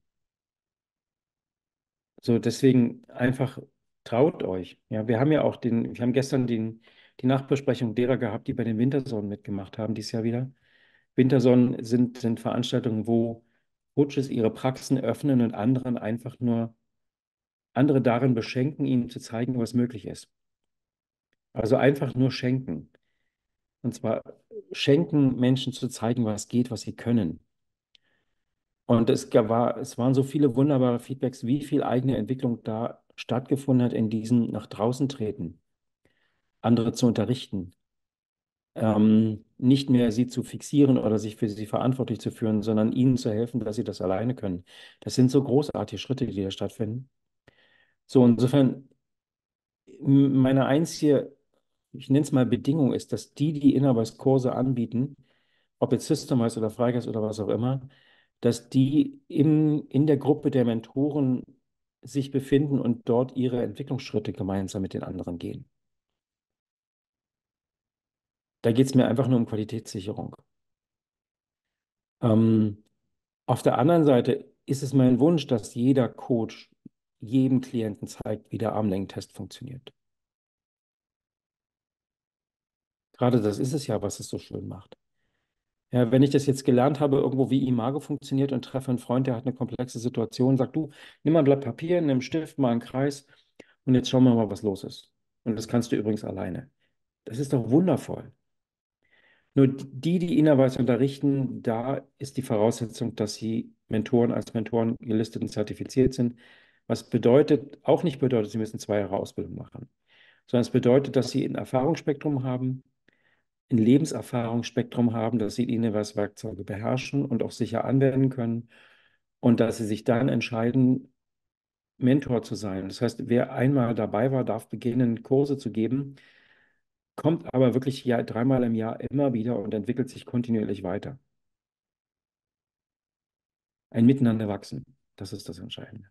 so, deswegen einfach traut euch. Ja, wir haben ja auch den, wir haben gestern den, die Nachbesprechung derer gehabt, die bei den Wintersonnen mitgemacht haben, dieses Jahr wieder. Wintersonnen sind, sind Veranstaltungen, wo Coaches ihre Praxen öffnen und anderen einfach nur, andere darin beschenken, ihnen zu zeigen, was möglich ist. Also einfach nur schenken. Und zwar schenken, Menschen zu zeigen, was geht, was sie können. Und es gab- war, es waren so viele wunderbare Feedbacks, wie viel eigene Entwicklung da stattgefunden hat in diesem nach draußen treten, andere zu unterrichten, ähm, nicht mehr sie zu fixieren oder sich für sie verantwortlich zu führen, sondern ihnen zu helfen, dass sie das alleine können. Das sind so großartige Schritte, die da stattfinden. So, insofern, m- meine einzige, ich nenne es mal Bedingung ist, dass die, die Inhabers-Kurse anbieten, ob jetzt Systemize oder Freigeist oder was auch immer, dass die in, in der Gruppe der Mentoren sich befinden und dort ihre Entwicklungsschritte gemeinsam mit den anderen gehen. Da geht es mir einfach nur um Qualitätssicherung. Ähm, auf der anderen Seite ist es mein Wunsch, dass jeder Coach jedem Klienten zeigt, wie der Armlängen-Test funktioniert. Gerade das ist es ja, was es so schön macht. Ja, wenn ich das jetzt gelernt habe, irgendwo wie Imago funktioniert und treffe einen Freund, der hat eine komplexe Situation, sag du, nimm mal ein Blatt Papier, nimm einen Stift, mal einen Kreis und jetzt schauen wir mal, was los ist. Und das kannst du übrigens alleine. Das ist doch wundervoll. Nur die, die Innerweis unterrichten, da ist die Voraussetzung, dass sie Mentoren als Mentoren gelistet und zertifiziert sind. Was bedeutet, auch nicht bedeutet, sie müssen zwei Jahre Ausbildung machen, sondern es bedeutet, dass sie ein Erfahrungsspektrum haben, ein Lebenserfahrungsspektrum haben, dass sie Innerweis-Werkzeuge beherrschen und auch sicher anwenden können und dass sie sich dann entscheiden, Mentor zu sein. Das heißt, wer einmal dabei war, darf beginnen, Kurse zu geben, kommt aber wirklich ja, dreimal im Jahr immer wieder und entwickelt sich kontinuierlich weiter. Ein Miteinander wachsen, das ist das Entscheidende.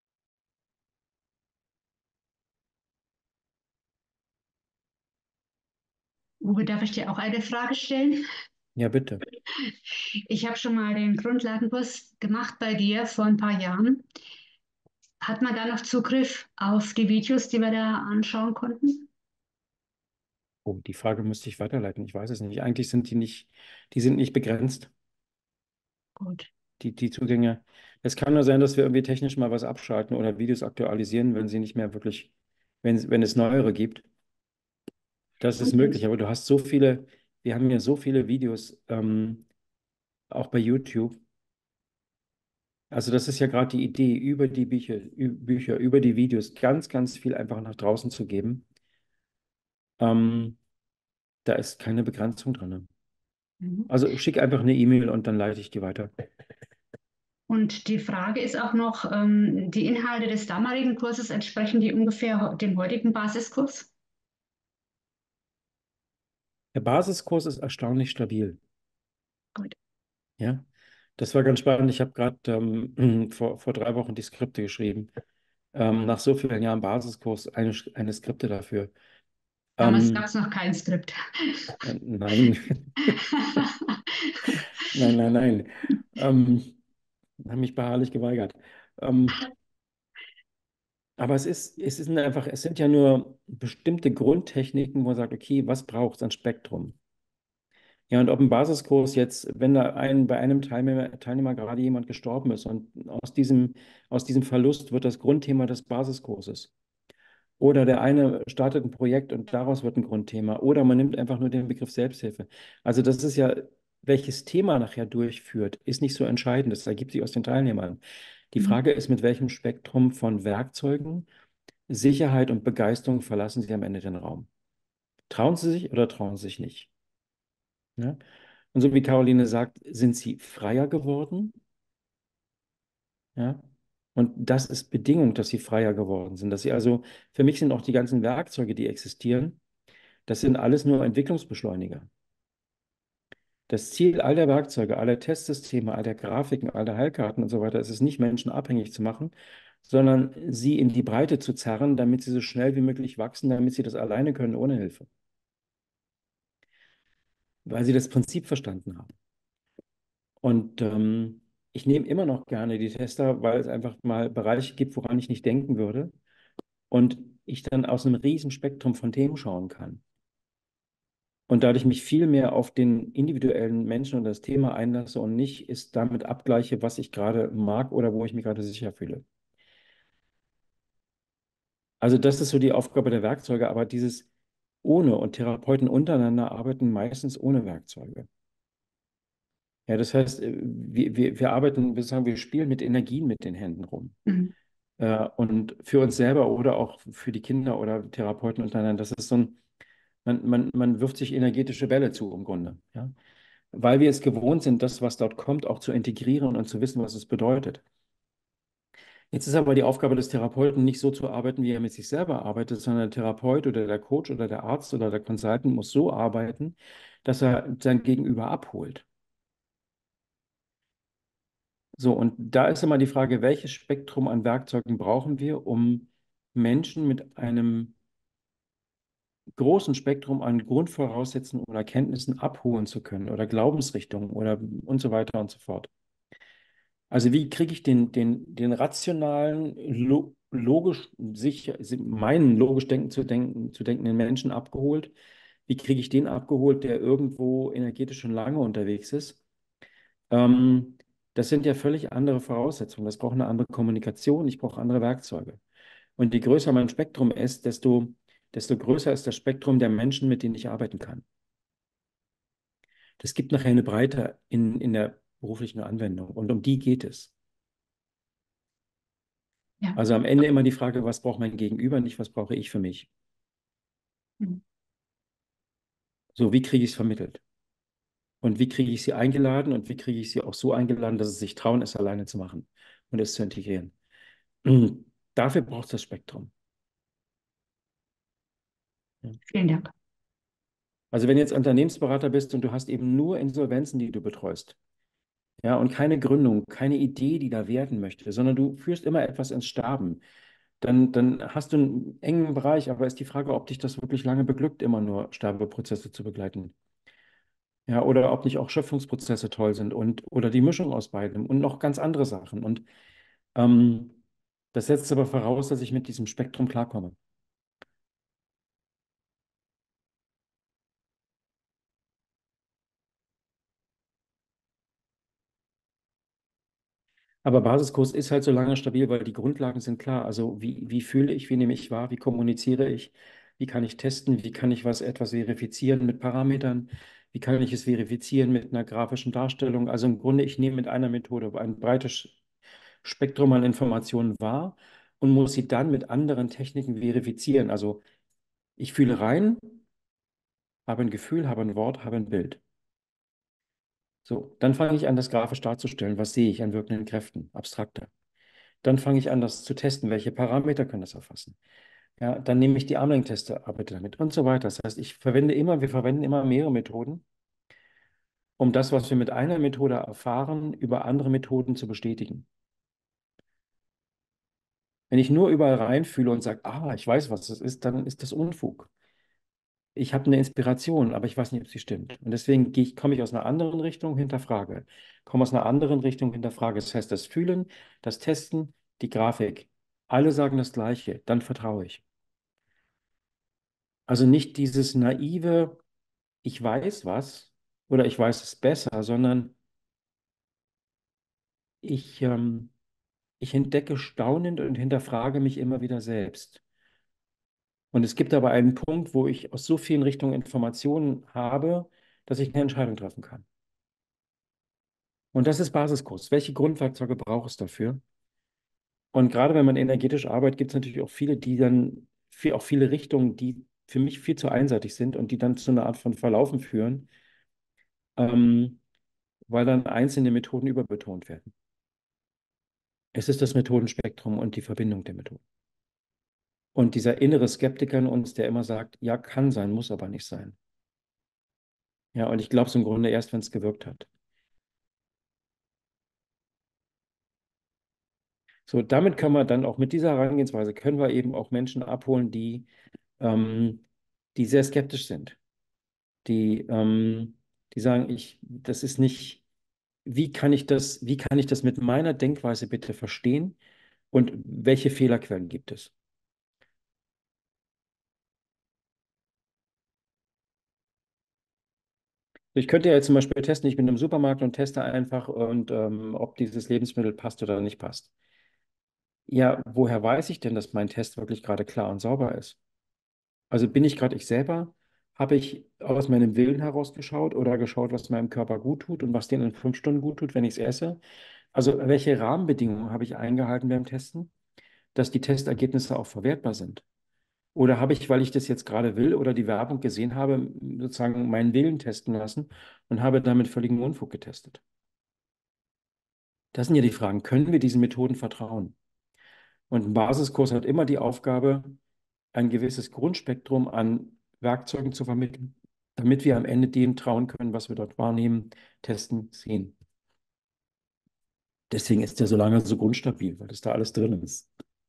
Uwe, darf ich dir auch eine Frage stellen? Ja, bitte. Ich habe schon mal den Grundlagenkurs gemacht bei dir vor ein paar Jahren. Hat man da noch Zugriff auf die Videos, die wir da anschauen konnten? Oh, die Frage müsste ich weiterleiten. Ich weiß es nicht. Eigentlich sind die nicht, die sind nicht begrenzt, Gut. die, die Zugänge. Es kann nur sein, dass wir irgendwie technisch mal was abschalten oder Videos aktualisieren, wenn sie nicht mehr wirklich, wenn, wenn es neuere gibt. Das ist möglich, aber du hast so viele, wir haben ja so viele Videos, ähm, auch bei YouTube. Also das ist ja gerade die Idee, über die Bücher, Ü- Bücher, über die Videos ganz, ganz viel einfach nach draußen zu geben. Ähm, da ist keine Begrenzung drin. Mhm. Also schick einfach eine E-Mail und dann leite ich die weiter. Und die Frage ist auch noch, ähm, die Inhalte des damaligen Kurses entsprechen die ungefähr dem heutigen Basiskurs? Der Basiskurs ist erstaunlich stabil. Gut. Ja, das war ganz spannend. Ich habe gerade ähm, vor, vor drei Wochen die Skripte geschrieben. Ähm, nach so vielen Jahren Basiskurs eine, eine Skripte dafür. Damals gab Ähm, es noch kein Skript. äh, nein, nein, nein, nein. Ähm, habe mich beharrlich geweigert. Ähm, aber es ist, es ist einfach, es sind ja nur bestimmte Grundtechniken, wo man sagt, okay, was braucht es an Spektrum? Ja, und ob ein Basiskurs jetzt, wenn da ein, bei einem Teilnehmer, Teilnehmer gerade jemand gestorben ist und aus diesem, aus diesem Verlust wird das Grundthema des Basiskurses. Oder der eine startet ein Projekt und daraus wird ein Grundthema. Oder man nimmt einfach nur den Begriff Selbsthilfe. Also das ist ja, welches Thema nachher durchführt, ist nicht so entscheidend. Das ergibt sich aus den Teilnehmern. Die Mhm. Frage ist, mit welchem Spektrum von Werkzeugen, Sicherheit und Begeisterung verlassen Sie am Ende den Raum? Trauen Sie sich oder trauen Sie sich nicht? Ja? Und so wie Caroline sagt, sind Sie freier geworden? Ja? Und das ist Bedingung, dass Sie freier geworden sind. Dass Sie also, für mich sind auch die ganzen Werkzeuge, die existieren, das sind alles nur Entwicklungsbeschleuniger. Das Ziel all der Werkzeuge, aller Testsysteme, all der Grafiken, all der Heilkarten und so weiter, ist es nicht, Menschen abhängig zu machen, sondern sie in die Breite zu zerren, damit sie so schnell wie möglich wachsen, damit sie das alleine können, ohne Hilfe. Weil sie das Prinzip verstanden haben. Und ähm, ich nehme immer noch gerne die Tester, weil es einfach mal Bereiche gibt, woran ich nicht denken würde. Und ich dann aus einem riesen Spektrum von Themen schauen kann. Und dadurch mich viel mehr auf den individuellen Menschen und das Thema einlasse und nicht ist damit abgleiche, was ich gerade mag oder wo ich mich gerade sicher fühle. Also das ist so die Aufgabe der Werkzeuge, aber dieses ohne und Therapeuten untereinander arbeiten meistens ohne Werkzeuge. Ja, das heißt, äh, wir, wir, wir arbeiten, wir sagen, wir spielen mit Energien mit den Händen rum. Mhm. Äh, und für uns selber oder auch für die Kinder oder Therapeuten untereinander, das ist so ein, man, man, man wirft sich energetische Bälle zu im Grunde. Ja? Weil wir es gewohnt sind, das, was dort kommt, auch zu integrieren und zu wissen, was es bedeutet. Jetzt ist aber die Aufgabe des Therapeuten nicht so zu arbeiten, wie er mit sich selber arbeitet, sondern der Therapeut oder der Coach oder der Arzt oder der Consultant muss so arbeiten, dass er sein Gegenüber abholt. So, und da ist immer die Frage, welches Spektrum an Werkzeugen brauchen wir, um Menschen mit einem großen Spektrum an Grundvoraussetzungen oder Erkenntnissen abholen zu können oder Glaubensrichtungen oder und so weiter und so fort. Also wie kriege ich den, den, den rationalen, lo logisch, sich, meinen logisch denken zu denken, zu denkenden Menschen abgeholt? Wie kriege ich den abgeholt, der irgendwo energetisch schon lange unterwegs ist? Ähm, das sind ja völlig andere Voraussetzungen. Das braucht eine andere Kommunikation, ich brauche andere Werkzeuge. Und je größer mein Spektrum ist, desto, desto größer ist das Spektrum der Menschen, mit denen ich arbeiten kann. Das gibt nachher eine Breite in, in der beruflichen Anwendung und um die geht es. Ja. Also am Ende immer die Frage, was braucht mein Gegenüber, nicht was brauche ich für mich. Mhm. So, wie kriege ich es vermittelt? Und wie kriege ich sie eingeladen und wie kriege ich sie auch so eingeladen, dass sie sich trauen, es alleine zu machen und es zu integrieren? Dafür braucht es das Spektrum. Ja. Vielen Dank. Also wenn du jetzt Unternehmensberater bist und du hast eben nur Insolvenzen, die du betreust, ja, und keine Gründung, keine Idee, die da werden möchte, sondern du führst immer etwas ins Sterben, dann, dann hast du einen engen Bereich, aber ist die Frage, ob dich das wirklich lange beglückt, immer nur Sterbeprozesse zu begleiten. Ja, oder ob nicht auch Schöpfungsprozesse toll sind und oder die Mischung aus beidem und noch ganz andere Sachen. Und ähm, das setzt aber voraus, dass ich mit diesem Spektrum klarkomme. Aber Basiskurs ist halt so lange stabil, weil die Grundlagen sind klar. Also wie, wie fühle ich, wie nehme ich wahr, wie kommuniziere ich, wie kann ich testen, wie kann ich was etwas verifizieren mit Parametern, wie kann ich es verifizieren mit einer grafischen Darstellung. Also im Grunde, ich nehme mit einer Methode ein breites Spektrum an Informationen wahr und muss sie dann mit anderen Techniken verifizieren. Also ich fühle rein, habe ein Gefühl, habe ein Wort, habe ein Bild. So, dann fange ich an, das grafisch darzustellen. Was sehe ich an wirkenden Kräften, abstrakter. Dann fange ich an, das zu testen. Welche Parameter können das erfassen? Ja, dann nehme ich die Armlength-Teste, arbeite damit und so weiter. Das heißt, ich verwende immer, wir verwenden immer mehrere Methoden, um das, was wir mit einer Methode erfahren, über andere Methoden zu bestätigen. Wenn ich nur überall reinfühle und sage, ah, ich weiß, was das ist, dann ist das Unfug. Ich habe eine Inspiration, aber ich weiß nicht, ob sie stimmt. Und deswegen gehe ich, komme ich aus einer anderen Richtung, hinterfrage. Komme aus einer anderen Richtung, hinterfrage. Das heißt, das Fühlen, das Testen, die Grafik. Alle sagen das Gleiche, dann vertraue ich. Also nicht dieses naive, ich weiß was oder ich weiß es besser, sondern ich, ähm, ich entdecke staunend und hinterfrage mich immer wieder selbst. Und es gibt aber einen Punkt, wo ich aus so vielen Richtungen Informationen habe, dass ich eine Entscheidung treffen kann. Und das ist Basiskurs. Welche Grundwerkzeuge braucht es dafür? Und gerade wenn man energetisch arbeitet, gibt es natürlich auch viele, die dann, viel, auch viele Richtungen, die für mich viel zu einseitig sind und die dann zu einer Art von Verlaufen führen, ähm, weil dann einzelne Methoden überbetont werden. Es ist das Methodenspektrum und die Verbindung der Methoden. Und dieser innere Skeptiker in uns, der immer sagt, ja, kann sein, muss aber nicht sein. Ja, und ich glaube es im Grunde erst, wenn es gewirkt hat. So, damit können wir dann auch mit dieser Herangehensweise können wir eben auch Menschen abholen, die, ähm, die sehr skeptisch sind, die, ähm, die sagen, ich, das ist nicht, wie kann ich das, wie kann ich das mit meiner Denkweise bitte verstehen und welche Fehlerquellen gibt es? Ich könnte ja jetzt zum Beispiel testen, ich bin im Supermarkt und teste einfach, und ähm, ob dieses Lebensmittel passt oder nicht passt. Ja, woher weiß ich denn, dass mein Test wirklich gerade klar und sauber ist? Also bin ich gerade ich selber? Habe ich aus meinem Willen heraus geschaut oder geschaut, was meinem Körper gut tut und was denen in fünf Stunden gut tut, wenn ich es esse? Also welche Rahmenbedingungen habe ich eingehalten beim Testen, dass die Testergebnisse auch verwertbar sind? Oder habe ich, weil ich das jetzt gerade will oder die Werbung gesehen habe, sozusagen meinen Willen testen lassen und habe damit völligen Unfug getestet? Das sind ja die Fragen. Können wir diesen Methoden vertrauen? Und ein Basiskurs hat immer die Aufgabe, ein gewisses Grundspektrum an Werkzeugen zu vermitteln, damit wir am Ende dem trauen können, was wir dort wahrnehmen, testen, sehen. Deswegen ist der so lange so grundstabil, weil das da alles drin ist.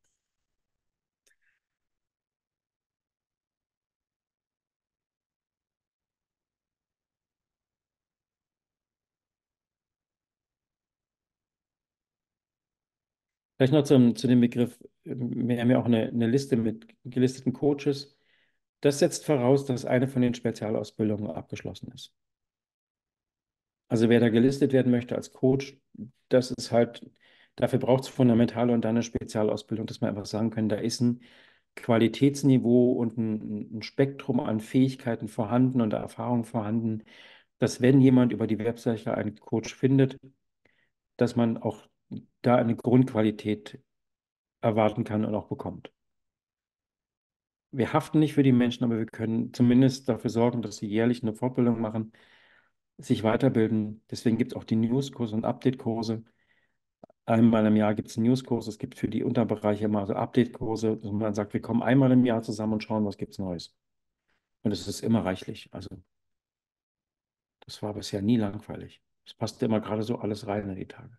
Vielleicht noch zum, zu dem Begriff, wir haben ja auch eine, eine Liste mit gelisteten Coaches. Das setzt voraus, dass eine von den Spezialausbildungen abgeschlossen ist. Also wer da gelistet werden möchte als Coach, das ist halt, dafür braucht es fundamentale und dann eine Spezialausbildung, dass wir einfach sagen können, da ist ein Qualitätsniveau und ein, ein Spektrum an Fähigkeiten vorhanden und Erfahrung vorhanden, dass wenn jemand über die Webseite einen Coach findet, dass man auch da eine Grundqualität erwarten kann und auch bekommt. Wir haften nicht für die Menschen, aber wir können zumindest dafür sorgen, dass sie jährlich eine Fortbildung machen, sich weiterbilden. Deswegen gibt es auch die Newskurse und Update-Kurse. Einmal im Jahr gibt es einen Newskurs. Es gibt für die Unterbereiche immer so Update-Kurse. Und man sagt, wir kommen einmal im Jahr zusammen und schauen, was gibt es Neues. Und es ist immer reichlich. Also das war bisher nie langweilig. Es passte immer gerade so alles rein in die Tage.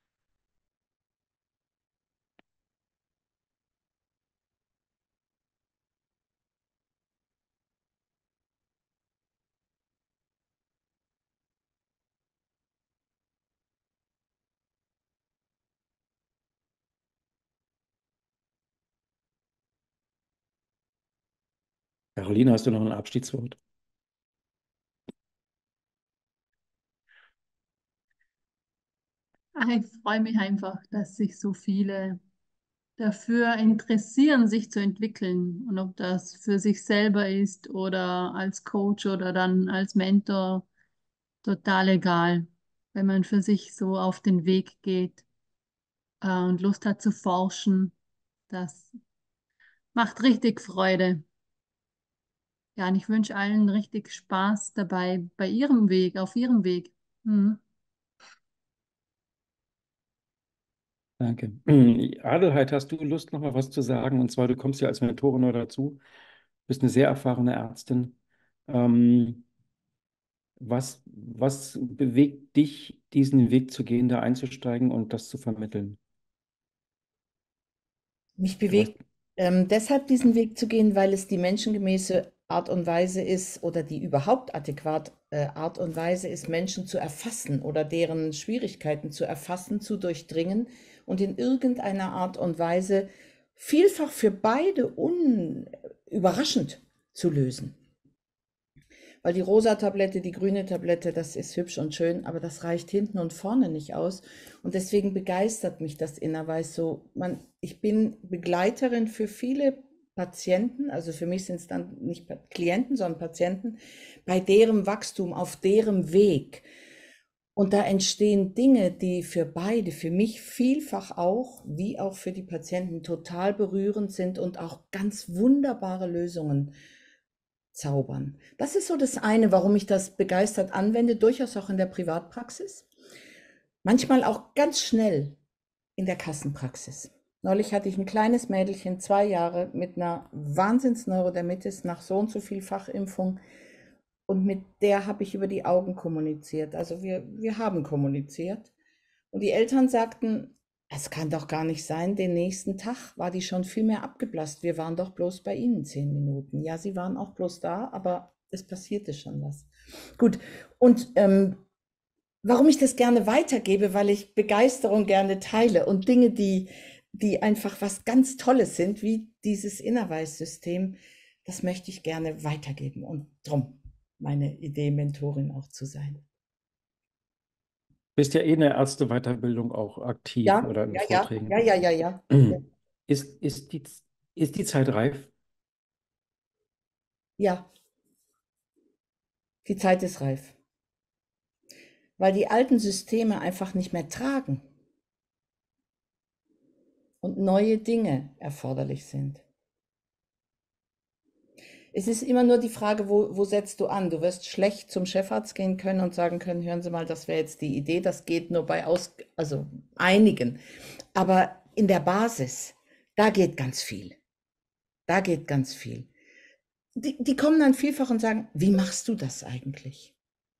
Caroline, hast du noch ein Abschiedswort? Ich freue mich einfach, dass sich so viele dafür interessieren, sich zu entwickeln. Und ob das für sich selber ist oder als Coach oder dann als Mentor, total egal. Wenn man für sich so auf den Weg geht äh, und Lust hat zu forschen, das macht richtig Freude. Ja, und ich wünsche allen richtig Spaß dabei bei ihrem Weg, auf ihrem Weg. Mhm. Danke. Adelheid, hast du Lust, noch mal was zu sagen? Und zwar, du kommst ja als Mentorin neu dazu, bist eine sehr erfahrene Ärztin. Ähm, was, was bewegt dich, diesen Weg zu gehen, da einzusteigen und das zu vermitteln? Mich Du hast, bewegt ähm, deshalb diesen Weg zu gehen, weil es die menschengemäße Art und Weise ist oder die überhaupt adäquat äh, Art und Weise ist, Menschen zu erfassen oder deren Schwierigkeiten zu erfassen, zu durchdringen und in irgendeiner Art und Weise vielfach für beide unüberraschend zu lösen. Weil die rosa Tablette, die grüne Tablette, das ist hübsch und schön, aber das reicht hinten und vorne nicht aus. Und deswegen begeistert mich das Innerweis so. Man, ich bin Begleiterin für viele Patienten, also für mich sind es dann nicht Pa- Klienten, sondern Patienten, bei deren Wachstum, auf deren Weg. Und da entstehen Dinge, die für beide, für mich vielfach auch, wie auch für die Patienten total berührend sind und auch ganz wunderbare Lösungen zaubern. Das ist so das eine, warum ich das begeistert anwende, durchaus auch in der Privatpraxis. Manchmal auch ganz schnell in der Kassenpraxis. Neulich hatte ich ein kleines Mädelchen, zwei Jahre, mit einer Wahnsinnsneurodermitis nach so und so viel Fachimpfung. Und mit der habe ich über die Augen kommuniziert. Also wir, wir haben kommuniziert. Und die Eltern sagten, es kann doch gar nicht sein, den nächsten Tag war die schon viel mehr abgeblasst. Wir waren doch bloß bei Ihnen zehn Minuten. Ja, sie waren auch bloß da, aber es passierte schon was. Gut, und ähm, warum ich das gerne weitergebe, weil ich Begeisterung gerne teile und Dinge, die, die einfach was ganz Tolles sind, wie dieses Innerweis-System, das möchte ich gerne weitergeben und drum meine Idee, Mentorin auch zu sein. Bist ja eh in der Ärzteweiterbildung auch aktiv Ja, oder in ja, ja, Vorträgen. ja, ja, ja, ja. Ist, ist die, ist die Zeit reif? Ja, die Zeit ist reif, weil die alten Systeme einfach nicht mehr tragen und neue Dinge erforderlich sind. Es ist immer nur die Frage, wo, wo setzt du an? Du wirst schlecht zum Chefarzt gehen können und sagen können, hören Sie mal, das wäre jetzt die Idee, das geht nur bei aus, also einigen. Aber in der Basis, da geht ganz viel. Da geht ganz viel. Die, die kommen dann vielfach und sagen, wie machst du das eigentlich?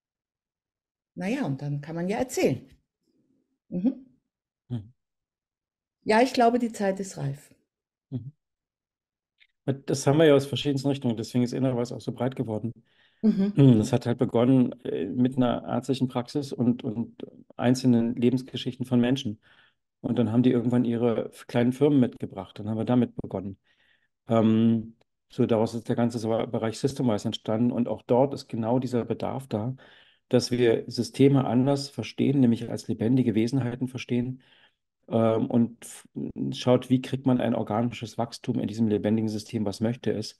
Naja, und dann kann man ja erzählen. Mhm. Hm. Ja, ich glaube, die Zeit ist reif. Mhm. Das haben wir ja aus verschiedensten Richtungen, deswegen ist Innerweis auch so breit geworden. Mhm. Das hat halt begonnen äh, mit einer ärztlichen Praxis und, und einzelnen Lebensgeschichten von Menschen. Und dann haben die irgendwann ihre kleinen Firmen mitgebracht. Dann haben wir damit begonnen. Ähm, so daraus ist der ganze so Bereich Systemwise entstanden. Und auch dort ist genau dieser Bedarf da, dass wir Systeme anders verstehen, nämlich als lebendige Wesenheiten verstehen. Ähm, und f- schaut, wie kriegt man ein organisches Wachstum in diesem lebendigen System, was möchte es.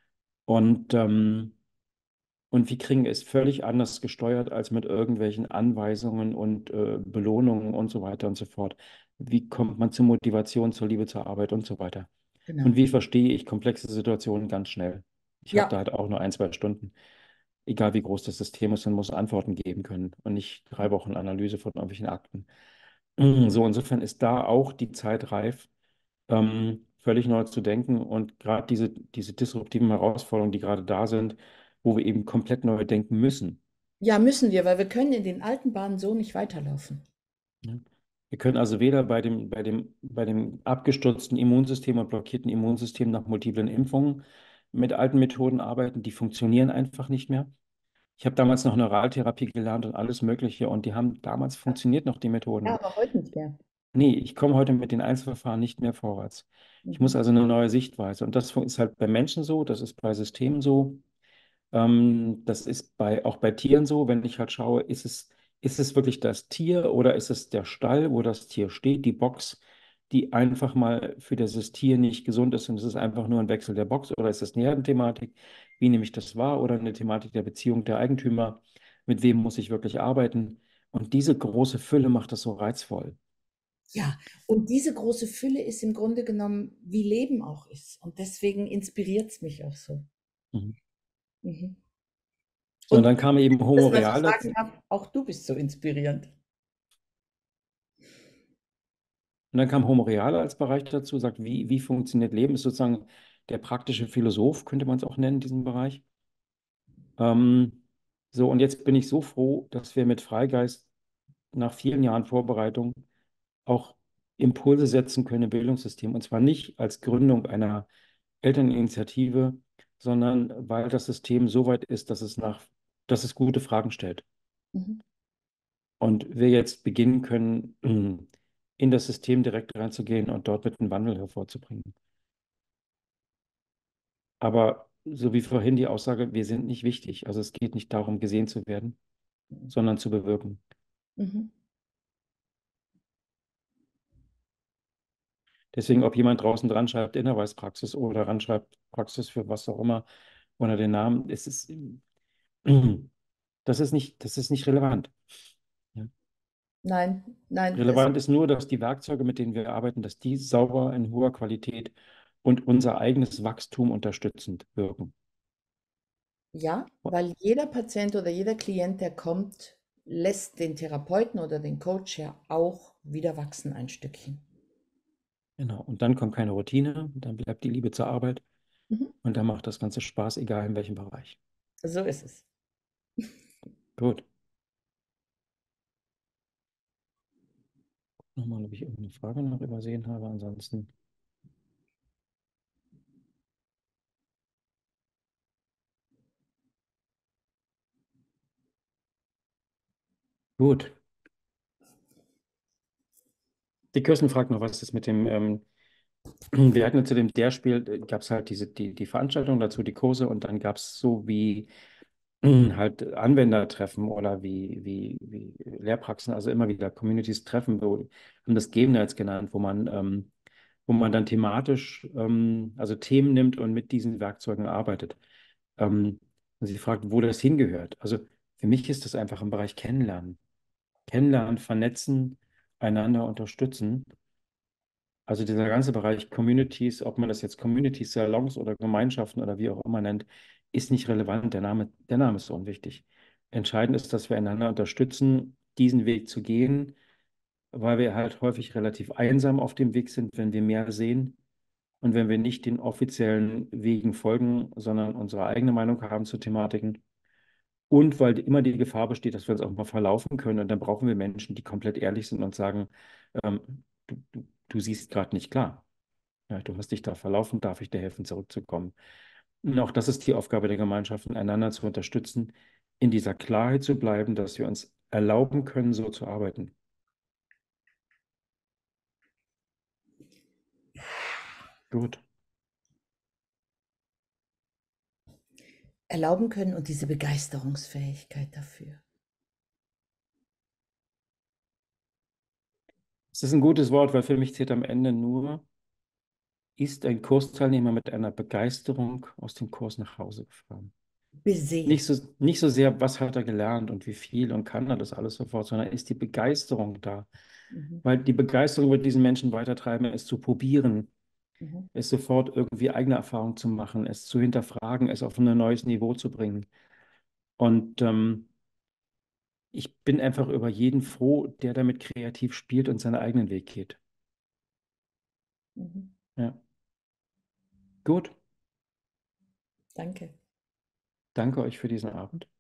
Und ähm, und wir kriegen es völlig anders gesteuert als mit irgendwelchen Anweisungen und äh, Belohnungen und so weiter und so fort. Wie kommt man zur Motivation, zur Liebe zur Arbeit und so weiter? Und Genau. wie verstehe ich komplexe Situationen ganz schnell? Ich habe da Ja, halt auch nur ein, zwei Stunden, egal wie groß das System ist, und muss Antworten geben können und nicht drei Wochen Analyse von irgendwelchen Akten. So, insofern ist da auch die Zeit reif, ähm, völlig neu zu denken und gerade diese, diese disruptiven Herausforderungen, die gerade da sind, wo wir eben komplett neu denken müssen. ja, müssen wir, weil wir können in den alten Bahnen so nicht weiterlaufen. Ja. Wir können also weder bei dem, bei dem, bei dem abgestürzten Immunsystem und blockierten Immunsystem nach multiplen Impfungen mit alten Methoden arbeiten, die funktionieren einfach nicht mehr. Ich habe damals noch Neuraltherapie gelernt und alles Mögliche und die haben damals funktioniert noch, die Ja, Methoden. aber heute nicht mehr. Nee, ich komme heute mit den Einzelverfahren nicht mehr vorwärts. Ich muss Mhm. also eine neue Sichtweise. Und das ist halt bei Menschen so, das ist bei Systemen so. Ähm, das ist bei, auch bei Tieren so, wenn ich halt schaue, ist es, ist es wirklich das Tier oder ist es der Stall, wo das Tier steht, die Box, die einfach mal für dieses Tier nicht gesund ist und es ist einfach nur ein Wechsel der Box oder ist es eine Herdenthematik, wie nehme ich das wahr oder eine Thematik der Beziehung der Eigentümer, mit wem muss ich wirklich arbeiten? Und diese große Fülle macht das so reizvoll. Ja, und diese große Fülle ist im Grunde genommen, wie Leben auch ist. Und deswegen inspiriert es mich auch so. Mhm. Mhm. So, und Und dann kam eben wenn ich Homo das mal so Realis. sagen darf, auch du bist so inspirierend. Und dann kam Homo Reale als Bereich dazu, sagt, wie, wie funktioniert Leben, ist sozusagen der praktische Philosoph, könnte man es auch nennen, diesen Bereich. Ähm, so, und jetzt bin ich so froh, dass wir mit Freigeist nach vielen Jahren Vorbereitung auch Impulse setzen können im Bildungssystem. Und zwar nicht als Gründung einer Elterninitiative, sondern weil das System so weit ist, dass es nach, dass es gute Fragen stellt. Mhm. Und wir jetzt beginnen können, in das System direkt reinzugehen und dort mit einem Wandel hervorzubringen. Aber so wie vorhin die Aussage, wir sind nicht wichtig. Also es geht nicht darum, gesehen zu werden, sondern zu bewirken. Mhm. Deswegen, ob jemand draußen dran schreibt, Innerweispraxis oder ran schreibt, Praxis für was auch immer, oder den Namen, es ist, das ist nicht, das ist nicht relevant. Ja. Nein, nein, es, Relevant ist nur, dass die Werkzeuge, mit denen wir arbeiten, dass die sauber in hoher Qualität und unser eigenes Wachstum unterstützend wirken. ja, weil jeder Patient oder jeder Klient, der kommt, lässt den Therapeuten oder den Coach ja auch wieder wachsen ein Stückchen. Genau. Und dann kommt keine Routine, dann bleibt die Liebe zur Arbeit Mhm. und dann macht das Ganze Spaß, egal in welchem Bereich. So ist es. Gut. Nochmal, ob ich irgendeine Frage noch übersehen habe. Ansonsten. Gut. Die Kirsten fragt noch, was ist mit dem, ähm, wir hatten ja zu dem Der-Spiel, gab es halt diese, die, die Veranstaltung dazu, die Kurse und dann gab es so wie halt Anwendertreffen oder wie, wie, wie Lehrpraxen, also immer wieder Communities treffen, wo, haben das Game Nights genannt, wo man, ähm, wo man dann thematisch, ähm, also Themen nimmt und mit diesen Werkzeugen arbeitet. Ähm, und sie fragt, wo das hingehört. Also für mich ist das einfach im Bereich Kennenlernen. Kennenlernen, vernetzen, einander unterstützen. Also dieser ganze Bereich Communities, ob man das jetzt Communities, Salons oder Gemeinschaften oder wie auch immer nennt, ist nicht relevant. Der Name, der Name ist so unwichtig. Entscheidend ist, dass wir einander unterstützen, diesen Weg zu gehen, weil wir halt häufig relativ einsam auf dem Weg sind, wenn wir mehr sehen und wenn wir nicht den offiziellen Wegen folgen, sondern unsere eigene Meinung haben zu Thematiken. Und weil immer die Gefahr besteht, dass wir uns auch mal verlaufen können. Und dann brauchen wir Menschen, die komplett ehrlich sind und sagen, ähm, du, du, du siehst gerade nicht klar. Ja, du hast dich da verlaufen, darf ich dir helfen, zurückzukommen? Und auch das ist die Aufgabe der Gemeinschaften, einander zu unterstützen, in dieser Klarheit zu bleiben, dass wir uns erlauben können, so zu arbeiten. Gut. Erlauben können und diese Begeisterungsfähigkeit dafür. Es ist ein gutes Wort, weil für mich zählt am Ende nur, ist ein Kursteilnehmer mit einer Begeisterung aus dem Kurs nach Hause gefahren. Nicht Beseelt. so, nicht so sehr, was hat er gelernt und wie viel und kann er das alles sofort, sondern ist die Begeisterung da. Mhm. Weil die Begeisterung wird diesen Menschen weitertreiben, es zu probieren, Mhm. es sofort irgendwie eigene Erfahrungen zu machen, es zu hinterfragen, es auf ein neues Niveau zu bringen. Und ähm, ich bin einfach über jeden froh, der damit kreativ spielt und seinen eigenen Weg geht. Mhm. Ja, gut. Danke. Danke euch für diesen Abend.